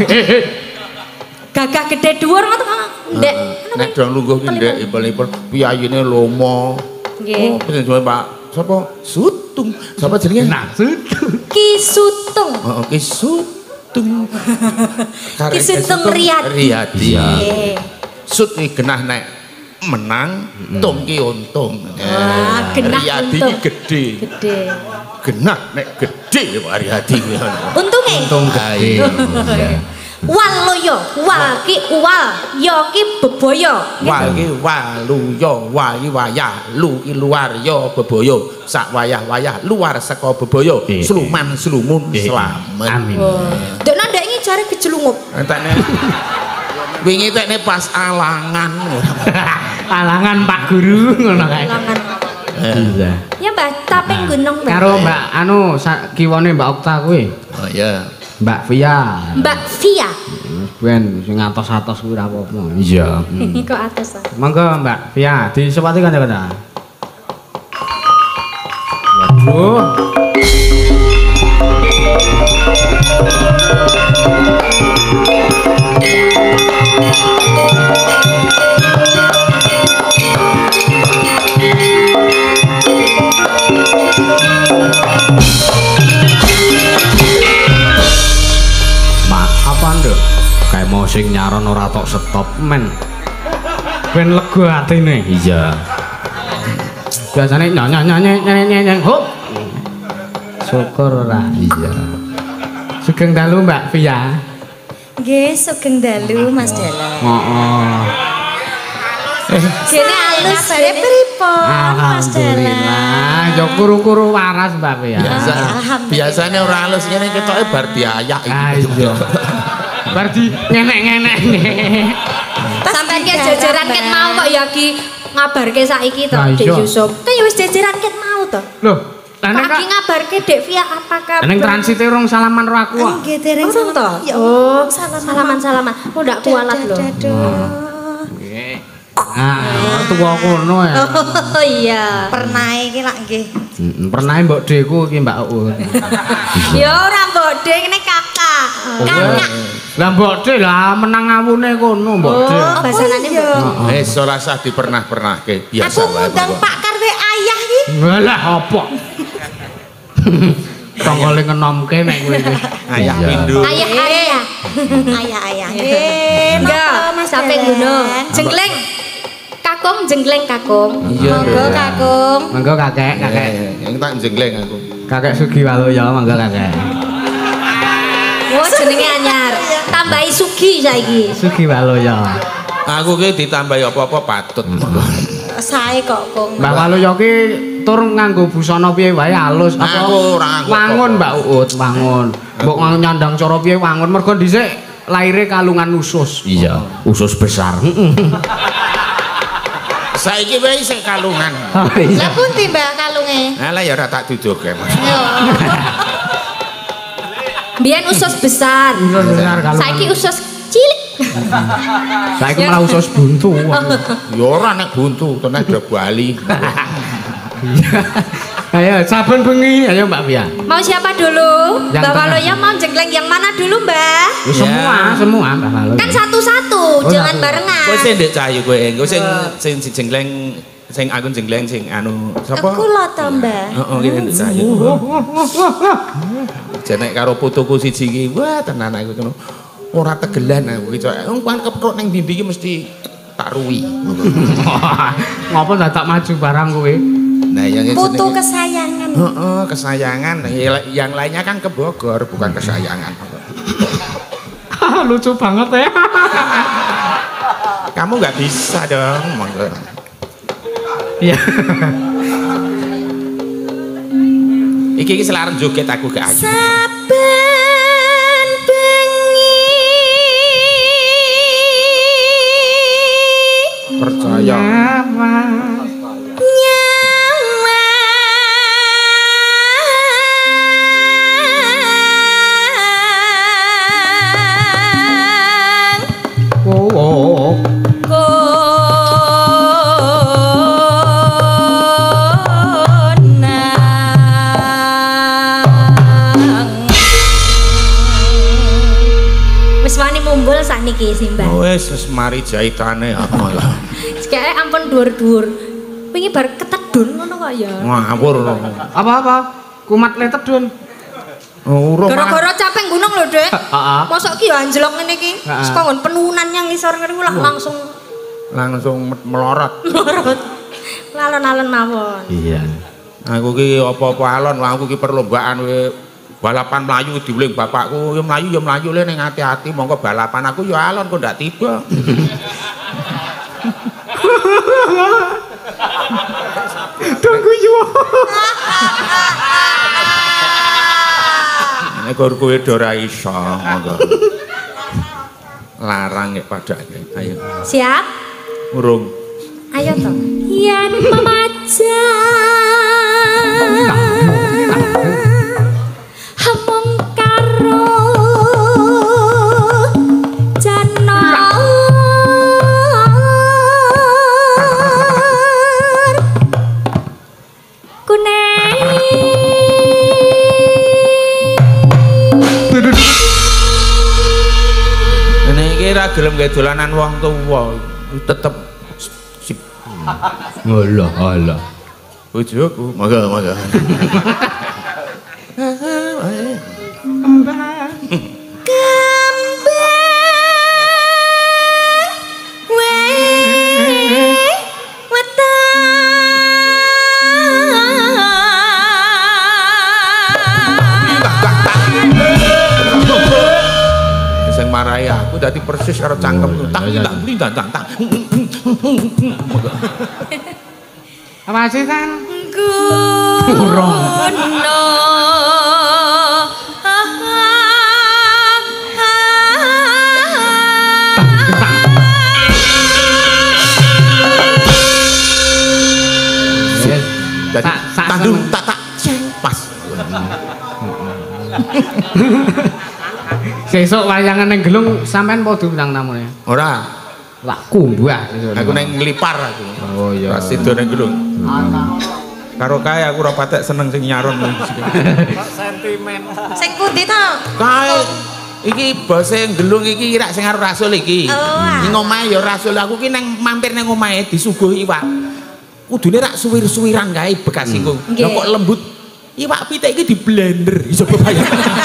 Gagah gede dhuwur ngoten kok. Ndek. Nek dong lungguh ki ndrek ipel-ipel piyayene lomo. Nggih. Oh, jenenge Pak sapa? Sutung. Sapa jenenge? Nah, Ki Sutong. Oh, Ki Sutung. Ki Sutung Riyadi. Nggih. Sut iki genah nek menang, tung ki untung. Wah, genah Riyadi untung. ki gedhe. Gede. Genah nek gedhe Pak Riyadi ki. Untunge. untung gede. Wal loyo, wal ki uwal, yo ki bebaya. Wah iki walu yo wayi wayah lu ki luar yo bebaya sak wayah-wayah luar saka bebaya sluman slumun slamet. Amin. Dene ndek iki jare kejelungup. Entekne wingi tekne pas alangan. Alangan Pak Guru ngono kae. Langan. Iya. Ya Mbak, taping gunung Mbak. Karo Mbak anu kiwane Mbak Okta kuwi. Oh iya. Mbak Via. Mbak Via. Ben sing atos-atos kuwi ora apa-apa. Iya. Kok atas ah. Monggo Mbak Via disepati kanca-kanca. Waduh. Apa nduk? Kayak mau sing nyaron ora tok stop men. Ben lega atine. Iya. Biasane nyanyi hop. Syukur ora. Iya. Sugeng dalu Mbak Via. Nggih, sugeng dalu Mas Dalan. Heeh. Kene alus bare pripun Mas Dalan. Alhamdulillah. Yo kuru-kuru waras Mbak Via. Biasane ora halus ngene ketoke bar diayak Ah iki. iya. Bar di ngenek-ngenek. Sampeyan ki jajaran ket mau kok ya ki ngabarke saiki to Lah, Dik iya. Yusuf. Kan ya wis jajaran ket mau to. Loh, lah nek Pagi ngabarke Dek Via apa kabar? ning transite urung salaman karo aku kok. Nggih dereng Urung to? Ya Oh, salaman-salaman. Oh, ndak kualat lho. Nggih. Ah, tuwa kono ya. Oh iya. Pernah iki lak nggih. Pernah mbok Deku iki Mbak Uut. Ya ora mbok Dek ngene kakak. Kakak. Lah mbok Dek lah menang ngawune kono mbok Dek. Oh, basanane mbok. Wis ora usah dipernah-pernahke biasa Aku wae. ngundang Pak Karwe ayah iki. Lah apa? Tonggole ngenomke nek kowe iki. Ayah pindho. Ayah. Ayah. Nggih, Enggak, napa Mas sampe Dalan? gunung. Jengleng. Kakung jengleng kakung. Iya. Monggo kakung. Monggo kakek. Yang tak jengleng aku. Kakek Sugi Waluyo monggo kakek. Oh, jenenge anyar. Tambahi Sugi saiki. Sugi Waluyo. Aku ki ditambahi apa-apa patut. Sae kok Kung. Mbak Waluyo ki tur nganggo busana piye wae halus apa? Aku ora nganggo Wangun apa-apa. Mbak Uut, wangun. Mbok nyandang cara piye wangun mergo dhisik laire kalungan usus. Iya, usus besar. Saiki wae sik kalungan. Oh, iya. Lah pundi Mbak kalunge? Alah ya ora tak duduke Mas. Biyen usus besar. Usus besar kalungan. Saiki usus cilik. Saiki malah usus buntu. Ya ora nek buntu tenan do Bali. Ayo, saben bengi, ayo Mbak Pia. Mau siapa dulu? Yang Mbak tengah. Waloya mau jengkleng yang mana dulu, Mbak? Semua Mbak Waloya. Kan satu-satu, jangan barengan. Kowe sing ndek cahayu kowe, kowe sing jengleng sing aku jengleng sing anu sapa? Aku lho to, Mbak. Heeh, kene ndek cahayu. Jenek karo putuku siji iki, wah tenan aku ngono. Ora tegelan aku iki. Wong kan kepethuk ning ndi iki mesti tak ruwi. Ngopo tak maju barang kowe? Nah, yang Putu kesayangan. Heeh, kesayangan. Yang lainnya kan ke Bogor, bukan kesayangan. Lucu banget ya. Kamu nggak bisa dong, monggo. Iya. Iki selaran joget aku ke ayu. Saben bengi Percaya. Mumbul sakniki sih, Mbak. Wis mari jahitane apa lah. Kayak ampun dhuwur-dhuwur. Wingi bar ketedun ngono kok ya. Ngawur. Apa-apa? Kumat le tedun. Urung. Gara-gara capek gunung lho, Dek. Heeh. Mosok ki yo anjlok ngene iki. Heeh. Saka nggon penunan yang ngisor ngene ku lah langsung melorot. lorot. Alon-alon mawon. Iya. Aku ki apa-apa alon, aku ki perlombaan balapan melayu diuling bapakku, ya melayu le ning hati-hati monggo balapan aku ya alon kok ndak tiba. Tunggu yo. Nek kowe ora iso monggo. Larang nek padake. Ayo. Siap? Urung. Ayo toh. Yen hamong karo janor kuning Nek iki ra gelem gawe dolanan wong tuwa, tetep sip. Alah. Bojoku, monggo. Sing marahi aku dadi persis karo cangkemku. Tak. Apa sih kan? Guno Dadi tandung tak pas. Sesuk wayangan ning Gelung sampean padha bintang tamune. Ora, Lah kumbah. aku ning nglipar aku. Oh iya. Pas sido ning Gelung. Karo kae aku ora patek seneng sing nyaron. Sing pundi to? Kae iki bose Gelung iki rak sing karo Rasul iki. Ning omahe ya Rasul aku ki nang mampir ning omahe disuguhi iwak. Kudune rak suwir-suwiran kae bekas iku. Lah kok lembut. Iwak pitik iki di blender iso bayang.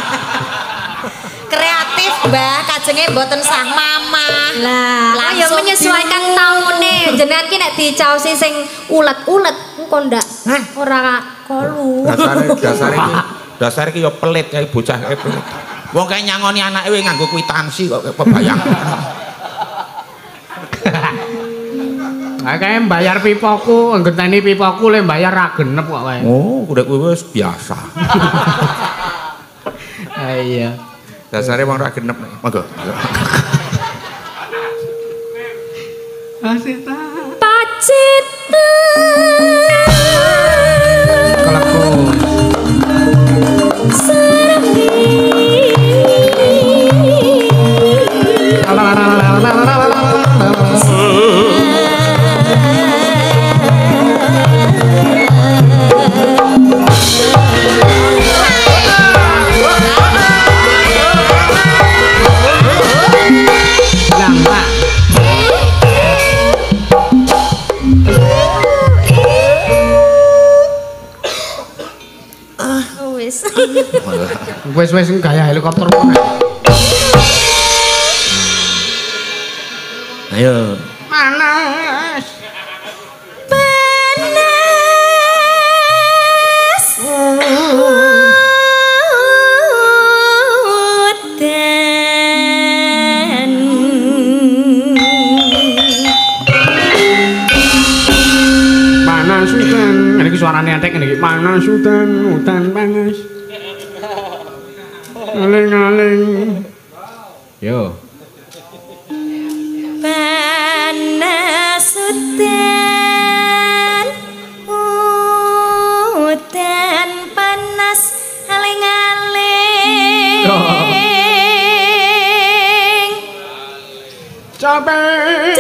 Kreatif, Mbah, kajenge mboten sah mama. lah ya Langsung menyesuaikan taune jenengan ki nek dicaosi sing ulet-ulet engko ndak ora kolu Dasare ki ya pelit kae bocah kae pelit. Wong kae nyangoni anake we nganggo kwitansi kok kebayang. Kae mbayar pipoku, nggenteni pipoku le mbayar ra genep kok kae. Oh, udah kuwi wis biasa. Iya. Dasare wong ra genep. Monggo. Asita. pacit Wis gaya helikopter meneh. Ayo. Panas. Panas udan. Ini suarane entek iki. Panas udan panas. Aling-aling. Yo. Panas udan panas aling-aling. Capek.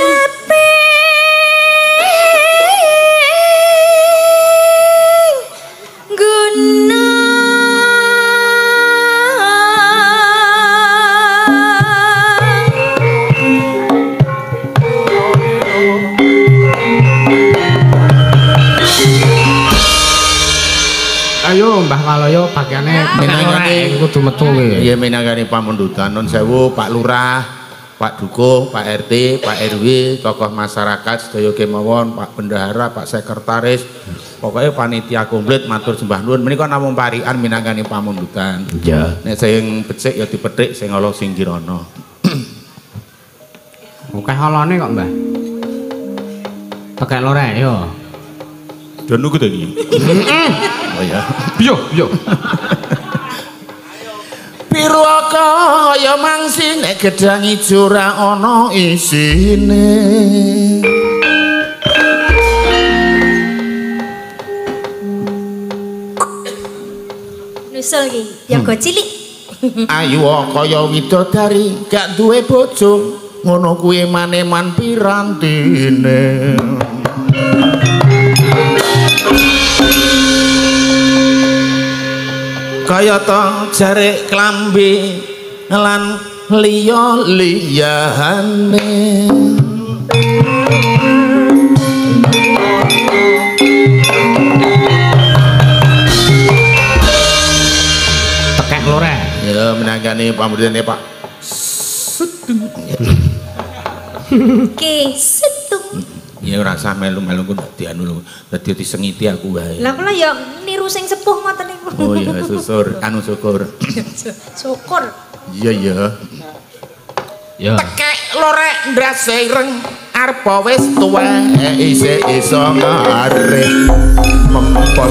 Ayo Mbah Waloyo pakaiane menangane kudu metu kowe. Iya menangane pamundutan nun sewu Pak Lurah, Pak Dukuh, Pak RT, Pak RW, tokoh masyarakat sedaya kemawon, Pak Bendahara, Pak Sekretaris. Pokoknya panitia komplit matur sembah nuwun. Menika namung parikan minangkani pamundutan. Iya. Nek sing becik ya dipethik, sing ala sing kirana. Akeh halane kok, Mbah. Tekek lorek yo. Dan nunggu tadi. Oh ya. Yo. Piraka ya mangsi nek gedang ijo ra ana isine. Nusul iki, yoga cilik. Ayu kaya widodari gak duwe bojo, ngono kuwi maneman pirantine. Kaya to jare klambi lan liya-liyane. Tekek lorek. Ya menangani pamudane Pak. Ki setung. Ya ora usah melu-melu ku dianu dadi disengiti aku wae. Lah kula ya niru sing sepuh ngoten niku. Oh iya susur, anu syukur. Syukur. Iya ya. Ya. Tekek lorek ndrase ireng arep wis tuwa isih iso ngarep mempon.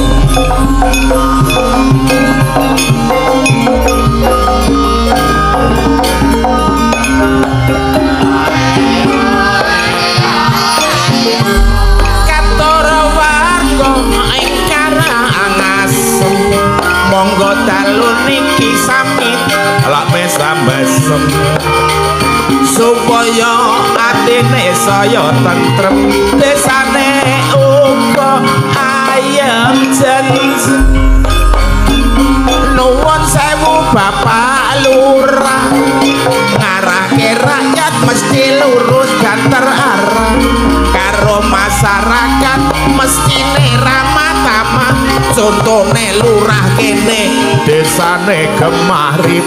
Monggo dalu niki sami lak mesam-mesem supaya atine saya tentrem desane uga ayem jenis nuwun sewu Bapak Lurah ngarahke rakyat mesti lurus dan terarah karo masyarakat mestine ramah tamah contone lurah kene desane Gemarip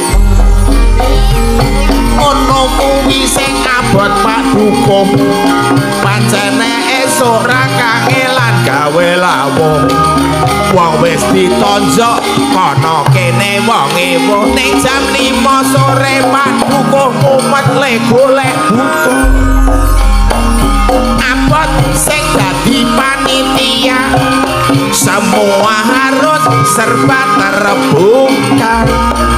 ono kuwi sing abot Pak Dukuh pancene esuk ra kangelan gawe lawuh wong wis ditonjok kono kene wong ewo ning jam 5 sore Pak Dukuh mumet le golek buku abot sing dadi panitia semua harus serba terbuka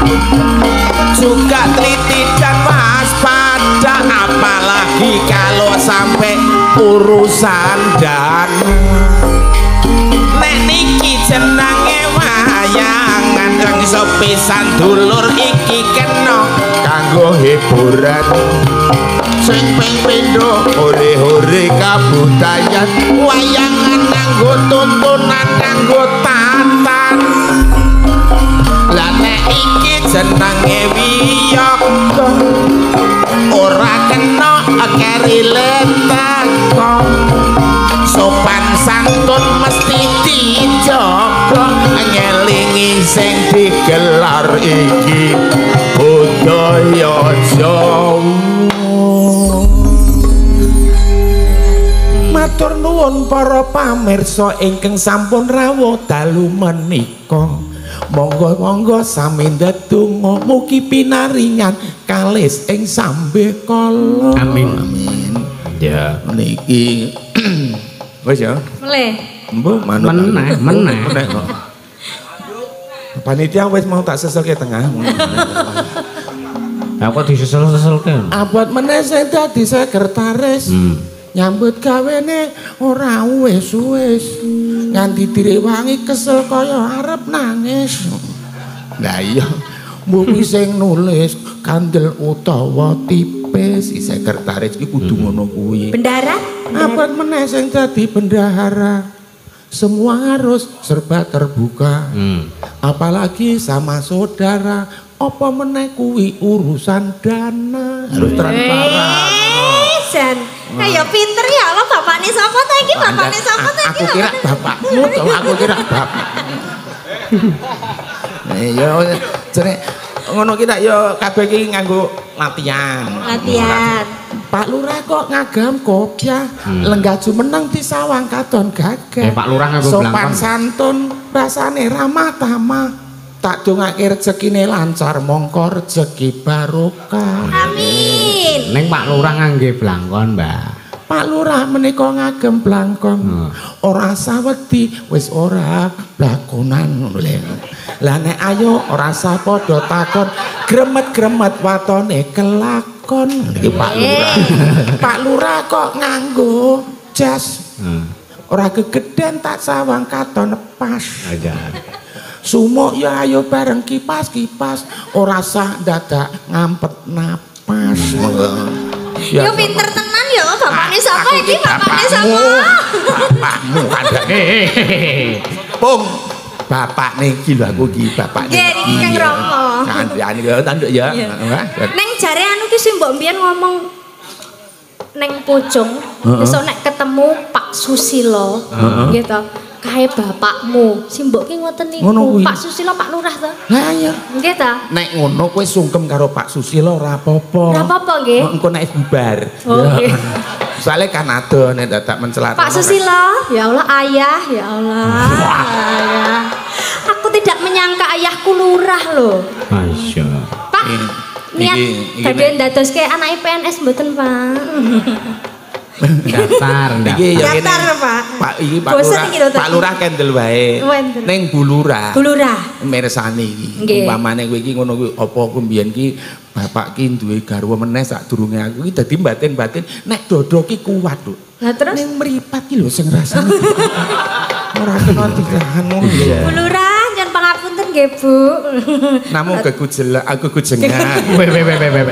juga teliti dan waspada apalagi kalau sampai urusan dana nek niki jenenge wayangan kang sepisan dulur iki kena kanggo hiburan sing ping pindho hore-hore kabudayan wayangan kanggo tuntunan kanggo tatan lah nek iki jenenge wiyaka ora kena keri letako sopan santun mesti dijok kok ngelingi sing digelar iki budaya Jawa. Matur nuwun para pamirsa ingkang sampun rawuh dalu menika. Monggo-monggo sami ndedonga mugi pinaringan kalis ing sambe kala. Amin. Amin. Ya, niki wis ya. Mulai. Mbok manut. Meneh. Panitia wis mau tak seselke tengah. Lah kok disesel-seselke? Abot meneh sing dadi sekretaris. Nyambut gawene ora wis-wis. Nganti direwangi kesel kaya arep nangis. Lah iya, mbuh sing nulis kandel utawa tipis si sekretaris iki kudu ngono kuwi. Bendara? Abot meneh sing dadi bendahara. Semua harus serba terbuka. Apalagi sama saudara. Apa meneh kuwi urusan dana harus transparan. Sen, kayak pinter ya Allah bapaknya sapa ta iki bapaknya sapa ta iki. Aku kira bapakmu to, aku kira bapak. Ya jane ngono ki tak ya kabeh iki nganggo latihan. Latihan. Pak Lurah kok ngagam kopiah, lenggah jumeneng disawang katon gagah. Pak Lurah nganggo sopan blangkon. santun, rasane ramah tamah. Tak dongake rezekine lancar mongko rezeki barokah. Amin. Ning Pak Lurah ngangge blangkon, Mbak. Pak Lurah menika ngagem blangkon. Ora sawedi wis ora lakonan ngono lho. Lah nek ayo ora sa padha takon gremet-gremet watone kelakon. Iki Pak Lurah. Pak Lurah kok nganggo jas. Ora gegeden tak sawang katon pas. Aja. Sumuk ya ayo bareng kipas-kipas ora sah dadak ngampet napas. Yo pinter tenan yo bapaknya sapa iki bapaknya sapa? Bapakmu ada. Pung. Bapakne iki lho aku iki bapakne. Nggih iki Kang Rama. Kandhane ya tanduk ya. Neng jare anu ki sing mbok mbiyen ngomong neng pojong besok nek ketemu Pak Susilo gitu. Kae bapakmu, simbok ki ngoten niku. Pak Susilo Pak Lurah to? Lah iya. Nggih ta? Nek ngono kowe sungkem karo Pak Susilo ora apa-apa. Ora apa-apa nggih. Engko nek bubar. Oke. Soale kan ado nek dadak mencelat. Pak Susilo, ya Allah ayah, ya Allah. Ayah. Aku tidak menyangka ayahku lurah loh. Masya. Pak, niat badhe ndadoske anake PNS mboten, Pak? Daftar, Daftar, Pak. Pak iki Pak Lurah. Pak Lurah kendel wae. Ning Bu Lurah. Bu Lurah. Mirsani iki. Umpamane kowe iki ngono kuwi apa ku mbiyen ki bapak ki duwe garwa meneh sadurunge aku iki dadi batin-batin nek dodo ki kuat lho. Lah terus ning mripat ki lho sing rasane. Ora kena ditahan ngono. Bu Lurah, nyon pangapunten nggih, Bu. Namung gegujelek aku gujengan. Weh.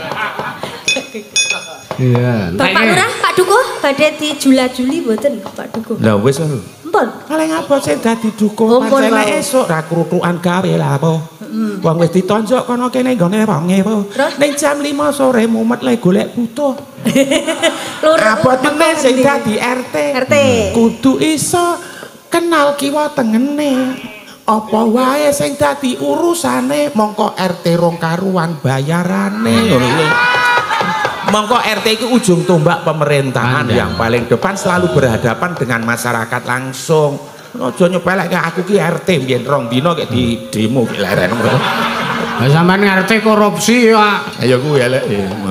Iya. Pak Lurah, Pak Dukuh badhe dijula-juli mboten, Pak Dukuh? Lah wis lho. Mpun. Paling apa sing dadi dukuh pancen esuk ra krutukan gawe lah apa. Wong wis ditonjok kono kene nggone ronge po. Ning jam 5 sore mumet le golek butuh. Abot meneh sing dadi RT. Kudu iso kenal kiwa tengene. Apa wae sing dadi urusane mongko RT rong karuan bayarane ngono lho. Mongko RT itu ujung tombak pemerintahan yang paling depan selalu berhadapan dengan masyarakat langsung. Aja nyepelek aku ki RT mbiyen rong dina kek di demo ki leren. Lah sampean RT korupsi ya. Ayo kuwi elek.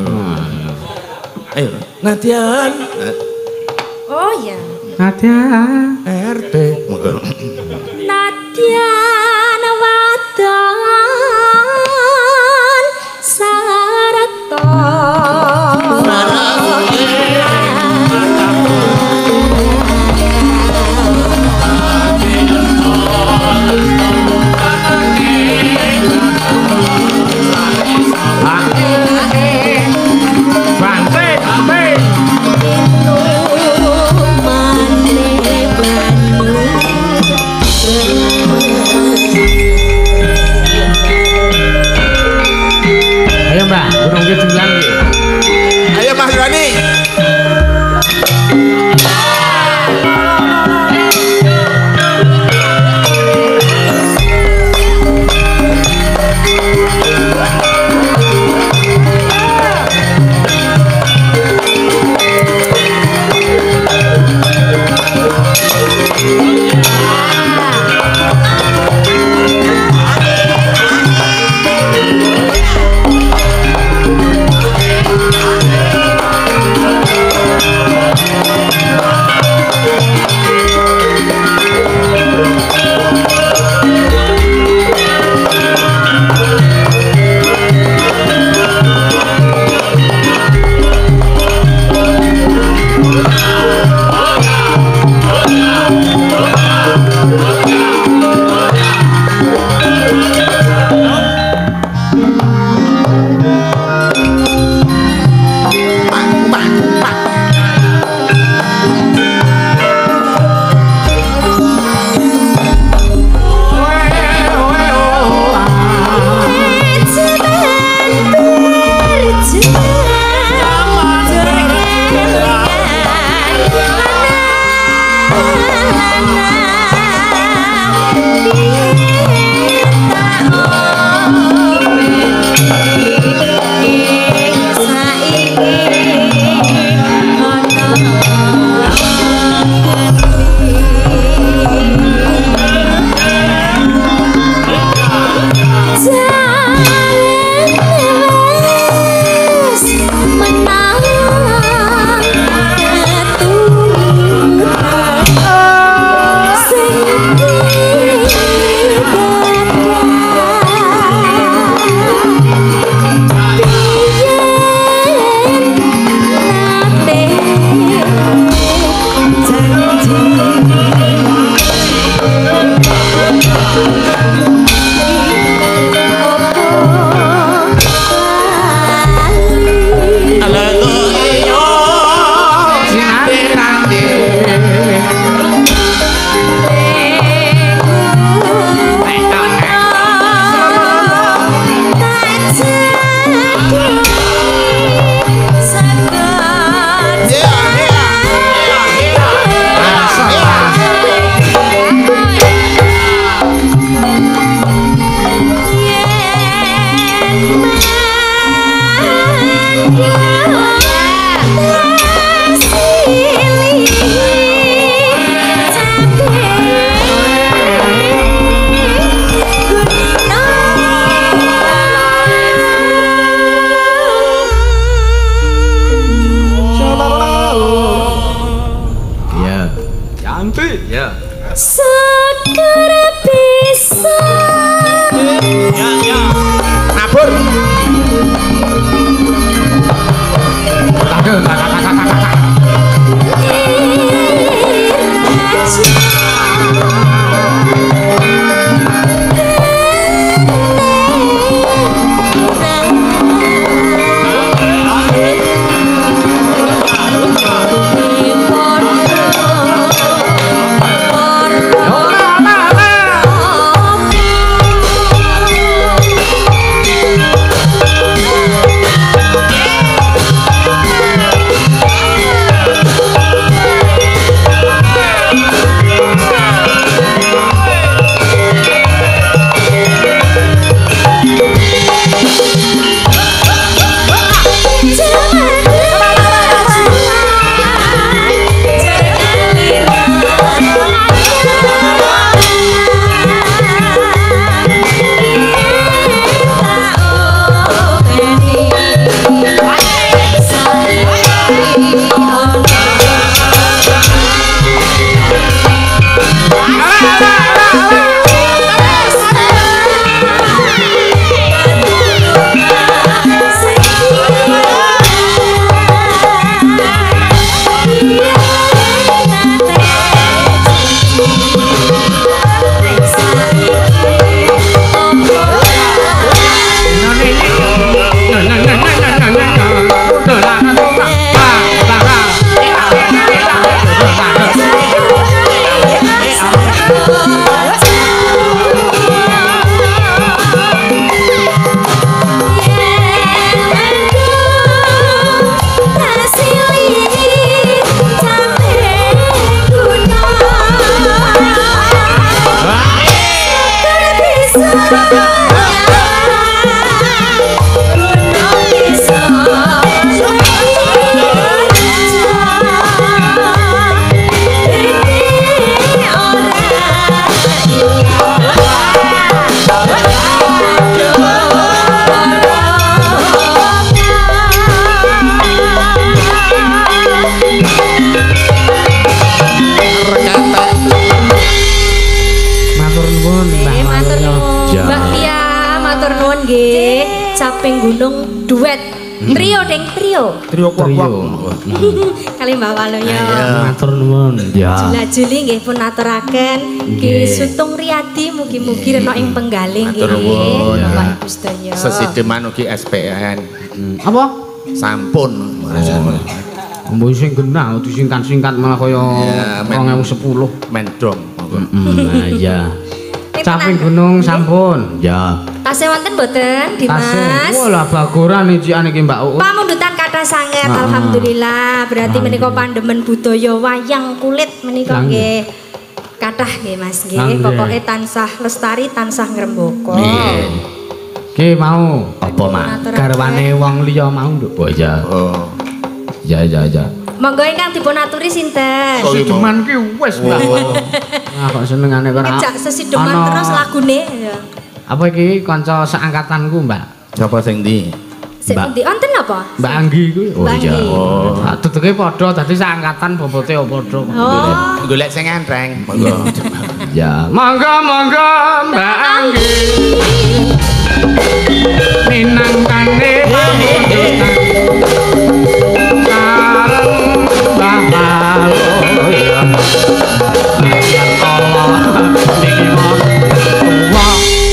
Ayo, Nadian. Oh ya. Nadian. RT. Nadian wadon sarata. Ayo Mbak, gunung ke jumlah. Ayo Mas Rani. gunung duet. Trio deng trio. Trio kuak-kuak. Kali Mbak Waluyo. Matur nuwun. Ya. Jula-juli nggih pun aturaken nggih Sutung Riyadi mugi-mugi rena ing penggaling nggih. Matur nuwun. Bapak Ibu sedaya. Sesideman ugi SPN. Apa? Sampun. Mbok sing genah disingkat-singkat malah kaya 2010 Mendong. Nah iya. Caping gunung sampun. Ya. Tasih wonten mboten, Dimas? Walah bagoran iki iki Mbak Uut. Pamundutan kathah sanget alhamdulillah. Berarti menika pandemen budaya wayang kulit menika nggih kathah nggih Mas nggih. Pokoke tansah lestari, tansah ngrembaka. Nggih mau apa Mak? Garwane wong liya mau nduk. Oh iya. Oh. Ya ya ya. Monggo ingkang dipun aturi sinten? Sesideman ki wis Mbak. Nah kok senengane karo. Kejak sesideman terus lagune ya. Apa iki kanca seangkatanku, Mbak? Siapa sing ndi? Sik endi wonten apa? Mbak Anggi kuwi. Oh iya. Oh. Dudeke padha dadi seangkatan bobote padha. Oh. Golek sing entreng. Monggo. Ya, monggo Mbak Anggi. Minangkane pamundutan. Sareng Mbah Waluyo. Yen Allah niki tuwa.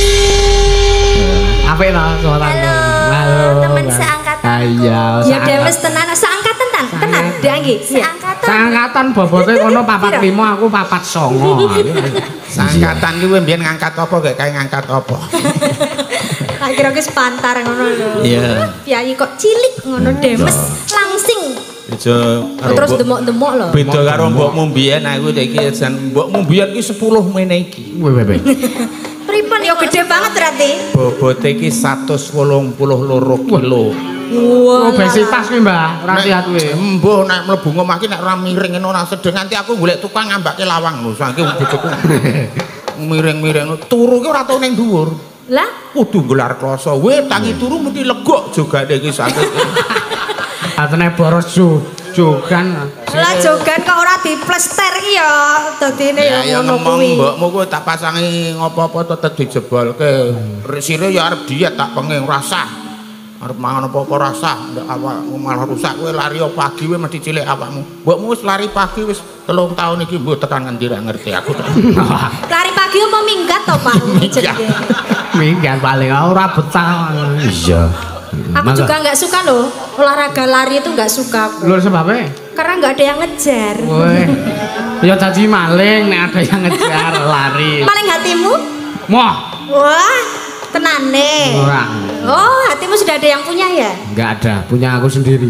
Apik ta suarane? Halo, teman seangkatan. Iya, Ya demes tenan, seangkatan tenan, Dek Anggi. Seangkatan. seangkatan bobote kono 45 aku 49. Sangkatan ki kowe mbiyen ngangkat apa gak kae ngangkat apa? Tak kira ki sepantar ngono lho. Iya. Piyayi kok cilik ngono demes langsing. Ijo Terus demok-demok lho. beda karo mbokmu mbiyen aku iki jan mbokmu mbiyen ki 10 mene iki. Weh. Pripun ya gede banget berarti. Bobote iki 182 kilo. Oh, obesitas kuwi, Mbah. Rati-ati kuwi. Embuh nek mlebu ngomah ki nek ora miring ngono ora sedeng nganti aku golek tukang ngambake lawang lho saking bojoku. Miring-miring turu ki ora tau ning dhuwur. Lah, Kudu gelar kloso. Weh tangi turu mesti legok jogane iki saking. Atene boros jogan. lah jogan kok ora diplester ki ya dadine ya ngono kuwi. Mbokmu kuwi tak pasangi ngopo-opo tetep dijebolke. Resire ya arep diet tak penging rasa. Arep mangan apa-apa rasa ndak awakmu malah rusak kowe lari pagi kowe mesti cilik awakmu. Mbokmu wis lari pagi wis 3 tahun iki mbok tekan ngendi ra ngerti aku. Lari pagi apa minggat to, Pak? Jenenge. Minggat paling ora betah. Iya. Aku juga nggak suka loh olahraga lari itu nggak suka aku. Lur sebabnya? Karena nggak ada yang ngejar. Woi. Ya jadi maling nek ada yang ngejar lari. Maling hatimu? Moh. Wah, tenane. Orang. Oh, hatimu sudah ada yang punya ya? Enggak ada, punya aku sendiri.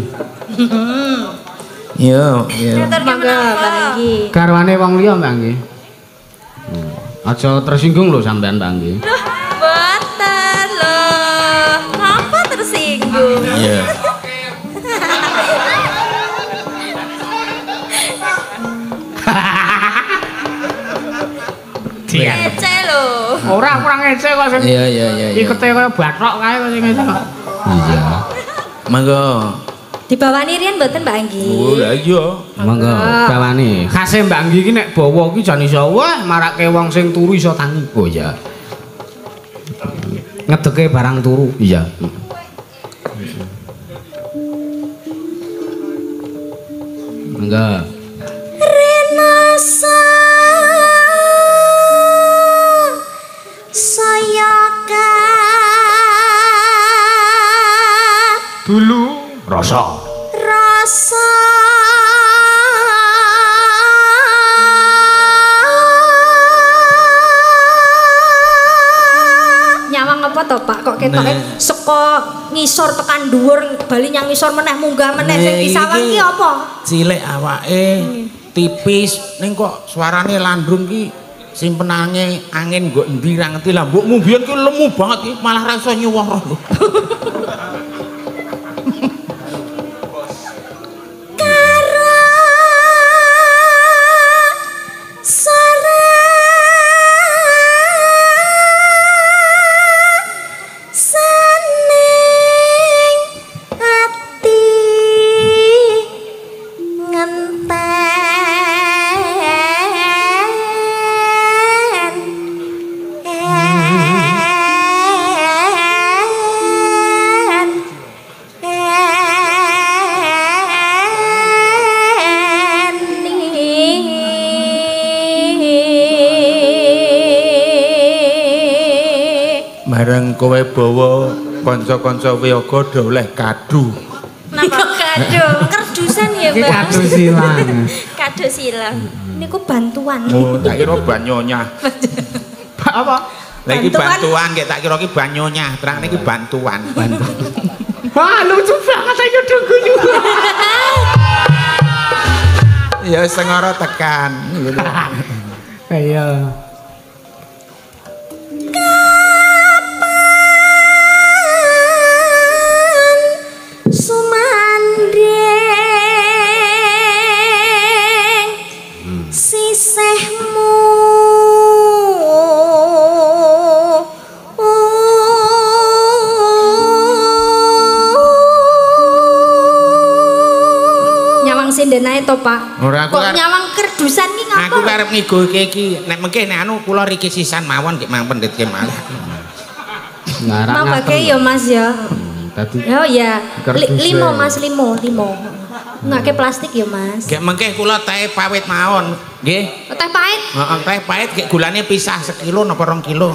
Iya, iya. Mangga, Mbak Anggi. Garwane wong liya, Mbak Anggi. Aja tersinggung lho sampean, Mbak Anggi. Loh, mboten loh. Apa tersinggung? Iya. Ece loh. Ora kurang ngece kok sing. Iya. Ikete kaya bathok kae kok sing ngece kok. Iya. Mangga. Dibawani riyen mboten Mbak Anggi? Oh, lah iya. Monggo bawani. Khase Mbak Anggi iki nek bawa iki jan iso wah marake wong sing turu iso tangi. Oh iya. Ngedeke barang turu. Iya. Monggo. Renasa sayaka Dulu rasa. rasa nyawang apa to Pak kok ketoke saka ngisor tekan dhuwur bali nyang ngisor meneh munggah meneh sing disawang ki apa? Cilik awake tipis ning kok suarane landrung ki simpenange angin nggo endi ra ngerti lah mbokmu mbiyen ki lemu banget ki malah ra iso nyuwara lho. bareng kowe bawa kanca-kanca wiyaga do oleh kado. Napa kado? Kerdusan ya, Iki Mas. kado silang. Kado silang. Niku bantuan. Oh, tak kira banyonya. Apa? Lah iki Bantuan. bantuan, kayak tak kira iki banyonya, terang iki bantuan. Wah, lucu banget ayo do guyu. Ya sengara tekan. Iya. Sumandeng sisihmu nyawang sinden ae to Pak. Ora, aku Kok arep- nyawang kerdusan ki ngapa? Aku karep ngigoke iki, nek mengke nek anu kula riki sisan mawon nggih mang pendhet malah. Ngarang Mau pakai ya Mas ya. Tadi Oh ya, Kerdus limo wae. Mas, limo. Nggak ke plastik ya Mas. Nggih mengke kula teh pawit mawon, nggih. Teh pahit. Heeh, teh pahit nggih gulane pisah sekilo napa 2 kilo.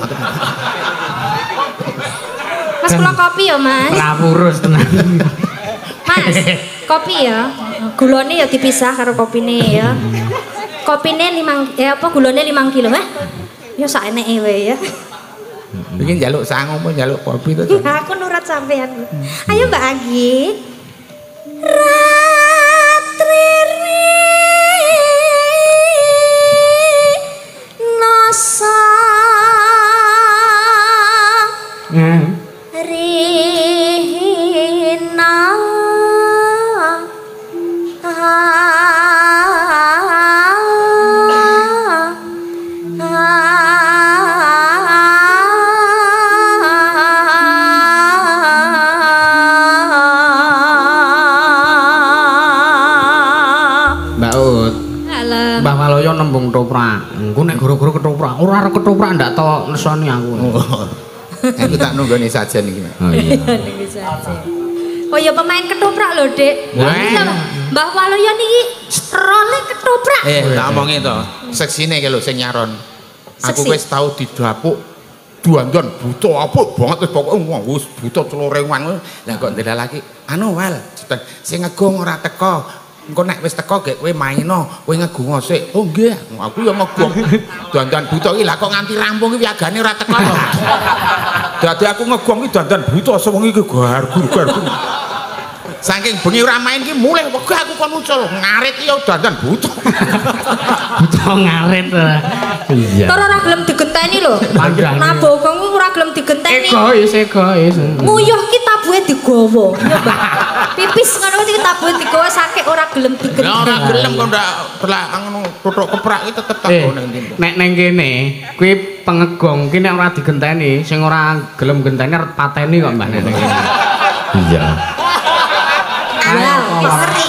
Mas kula kopi ya Mas. Rawurus tenan. Mas, kopi ya. Gulane ya dipisah karo kopine ya. Kopine 5 apa gulane 5 kilo, Hah? Ya sak eneke wae ya. Iki njaluk sangu apa njaluk kopi to. Aku nurut sampean. Ayo Mbak Agi. Ratriri nasa rina Mbak Ut, Alam. Mbah Waloyo nembung ketoprak. Engko nek gara-gara ketoprak, ora arep ketoprak ndak to nesoni aku. Aku tak nunggoni sajen iki. Oh iya. Nunggu saja. Oh ya pemain ketoprak lho, Dek. Wah. Iya, Mbah Waloyo niki role ketoprak. Tak omongi to. Seksine ki lho sing nyaron. Aku Seksi. wis tau didapuk duan-duan buta apik banget wis pokoke wis buta celorewan. Lah kok ndelalaki anu wal sing ngegung ora teko. Engko nek wis teko gek kowe maino, kowe ngegung sik. Oh nggih, aku ya ngegung. Dandan buta iki lah kok nganti rampung iki wiagane ora teko to. Dadi aku ngegung iki dandan buta sewengi iki gargu-gargu. Saking bengi ora main ki mulih wegah aku kon muncul ngarit ya dandan buta. Buta ngaret. Iya. Ora ora gelem digenteni lho. Pandang. Nabokongku ora gelem digenteni. Egois. Nguyuh ki tabuhe digawa. Ya, Mbak. Pipis ngono iki tabuhe digawa sakit ora gelem digenteni. Lah ora gelem kok ndak telak ngono tutuk keprak iki tetep tak ngene ndi. Nek neng kene, kuwi pengegong ki nek ora digenteni, sing ora gelem genteni arep pateni kok Mbah nek neng kene. Iya. Alah, sering.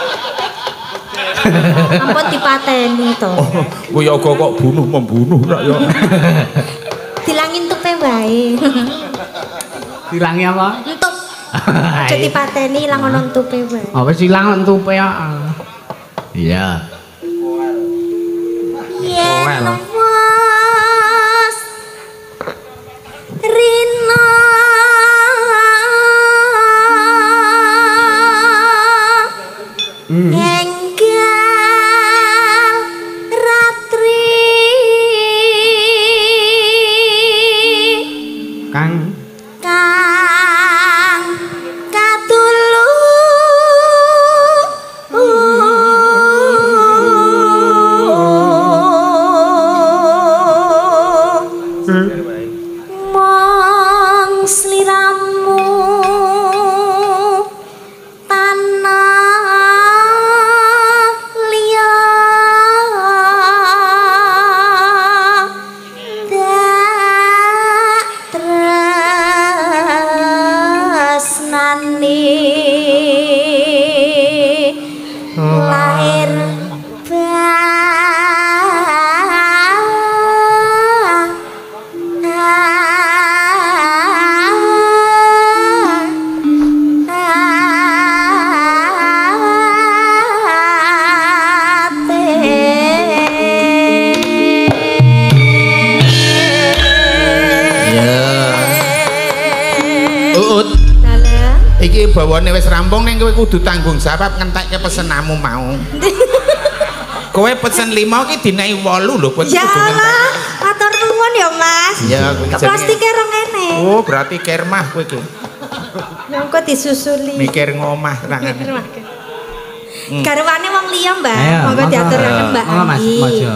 Ampun dipateni to. Wiyaga kok bunuh membunuh rak ya. Dilangin tupe wae. Dilangi apa? Entuk. Aja dipateni ilang ana entupe wae. Oh wis ilang entupe ya. Iya. Yen was rina enggal ratri Kang kang katulu mong sliramu tanah liya dak tresnani lahir iki bawane wis rampung ning kowe kudu tanggung jawab ngentekke pesenanmu mau. Kowe pesen 5 ki dinehi 8 lho kudu ya Allah, matur nuwun ya Mas. Ya kuwi plastike rong ngene. Oh, berarti kermah kowe iki. Engko disusuli. Mikir ngomah terangan. Garwane wong liya, Mbak. Monggo diaturaken Mbak. Monggo Mas, monggo.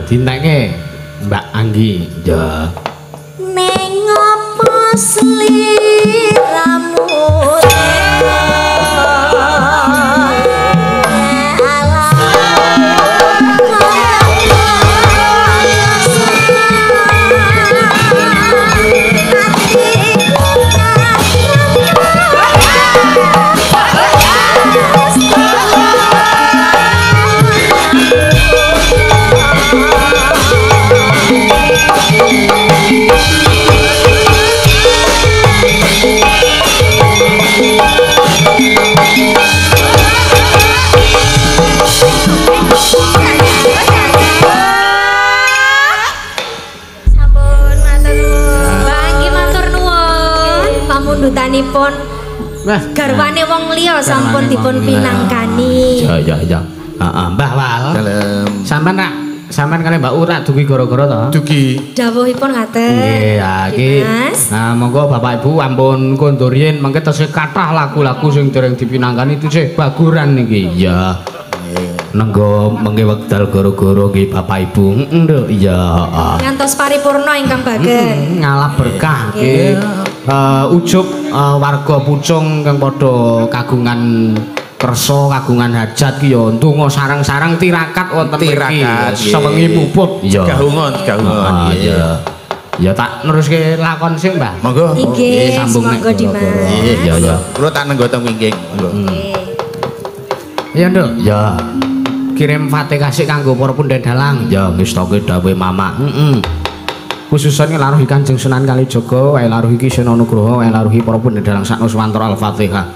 dintekke Mbak Anggi. Ya. Neng apa sliramu Dutanipun garwane wong liya sampun dipun pinangkani. Ya ya ya. Heeh, Mbah Wal. Sampeyan kali Mbak Urak dugi gara-gara to? Dugi. Dawuhipun ngaten. Nggih, ha iki. Nah, monggo Bapak Ibu ampun kondur yen mengke tesih kathah lagu-lagu sing dereng dipinangkani itu sih baguran niki. Ya. Nenggo mengke wekdal gara-gara nggih Bapak Ibu. Heeh, iya, heeh. Ngantos paripurna ingkang bagen. Ngalap berkah nggih. Ujug warga Pucung kang padha kagungan kersa kagungan hajat ki ya ndonga sareng-sareng tirakat wonten mriki sewengi puput ya gahungon ya ya tak neruske lakon sik Mbah monggo nggih sambung monggo Dimas ya ya kula tak nenggo teng wingking monggo ya Nduk ya kirim Fatihah sik kanggo para pundhen dalang ya ngestoke dawuhe Mama khususane laruhi Kanjeng Sunan Kalijaga wae laruhi Ki Sena Nugroho wae laruhi para pundhen dalang saknuswantara Al-Fatihah.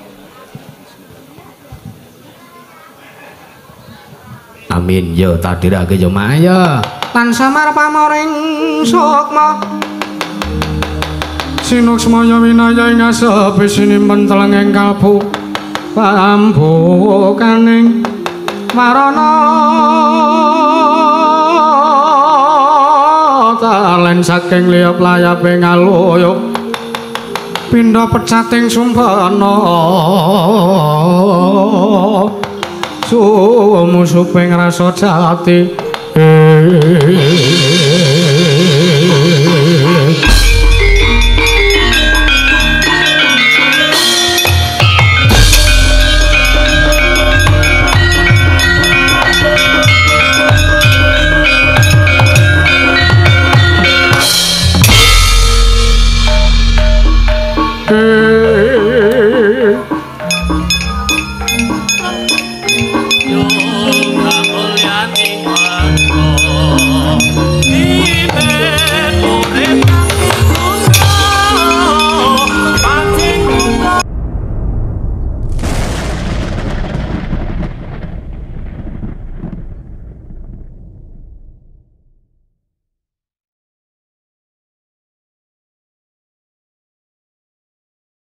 Amin ya tadirake ya maya lan samar pamoring sukma sinuksmaya winaya ing asepe sinimpen telenging kalbu pambukaning marana talen saking liya playape ngaluyuk pindha pecating sumpana sumusuping rasa jati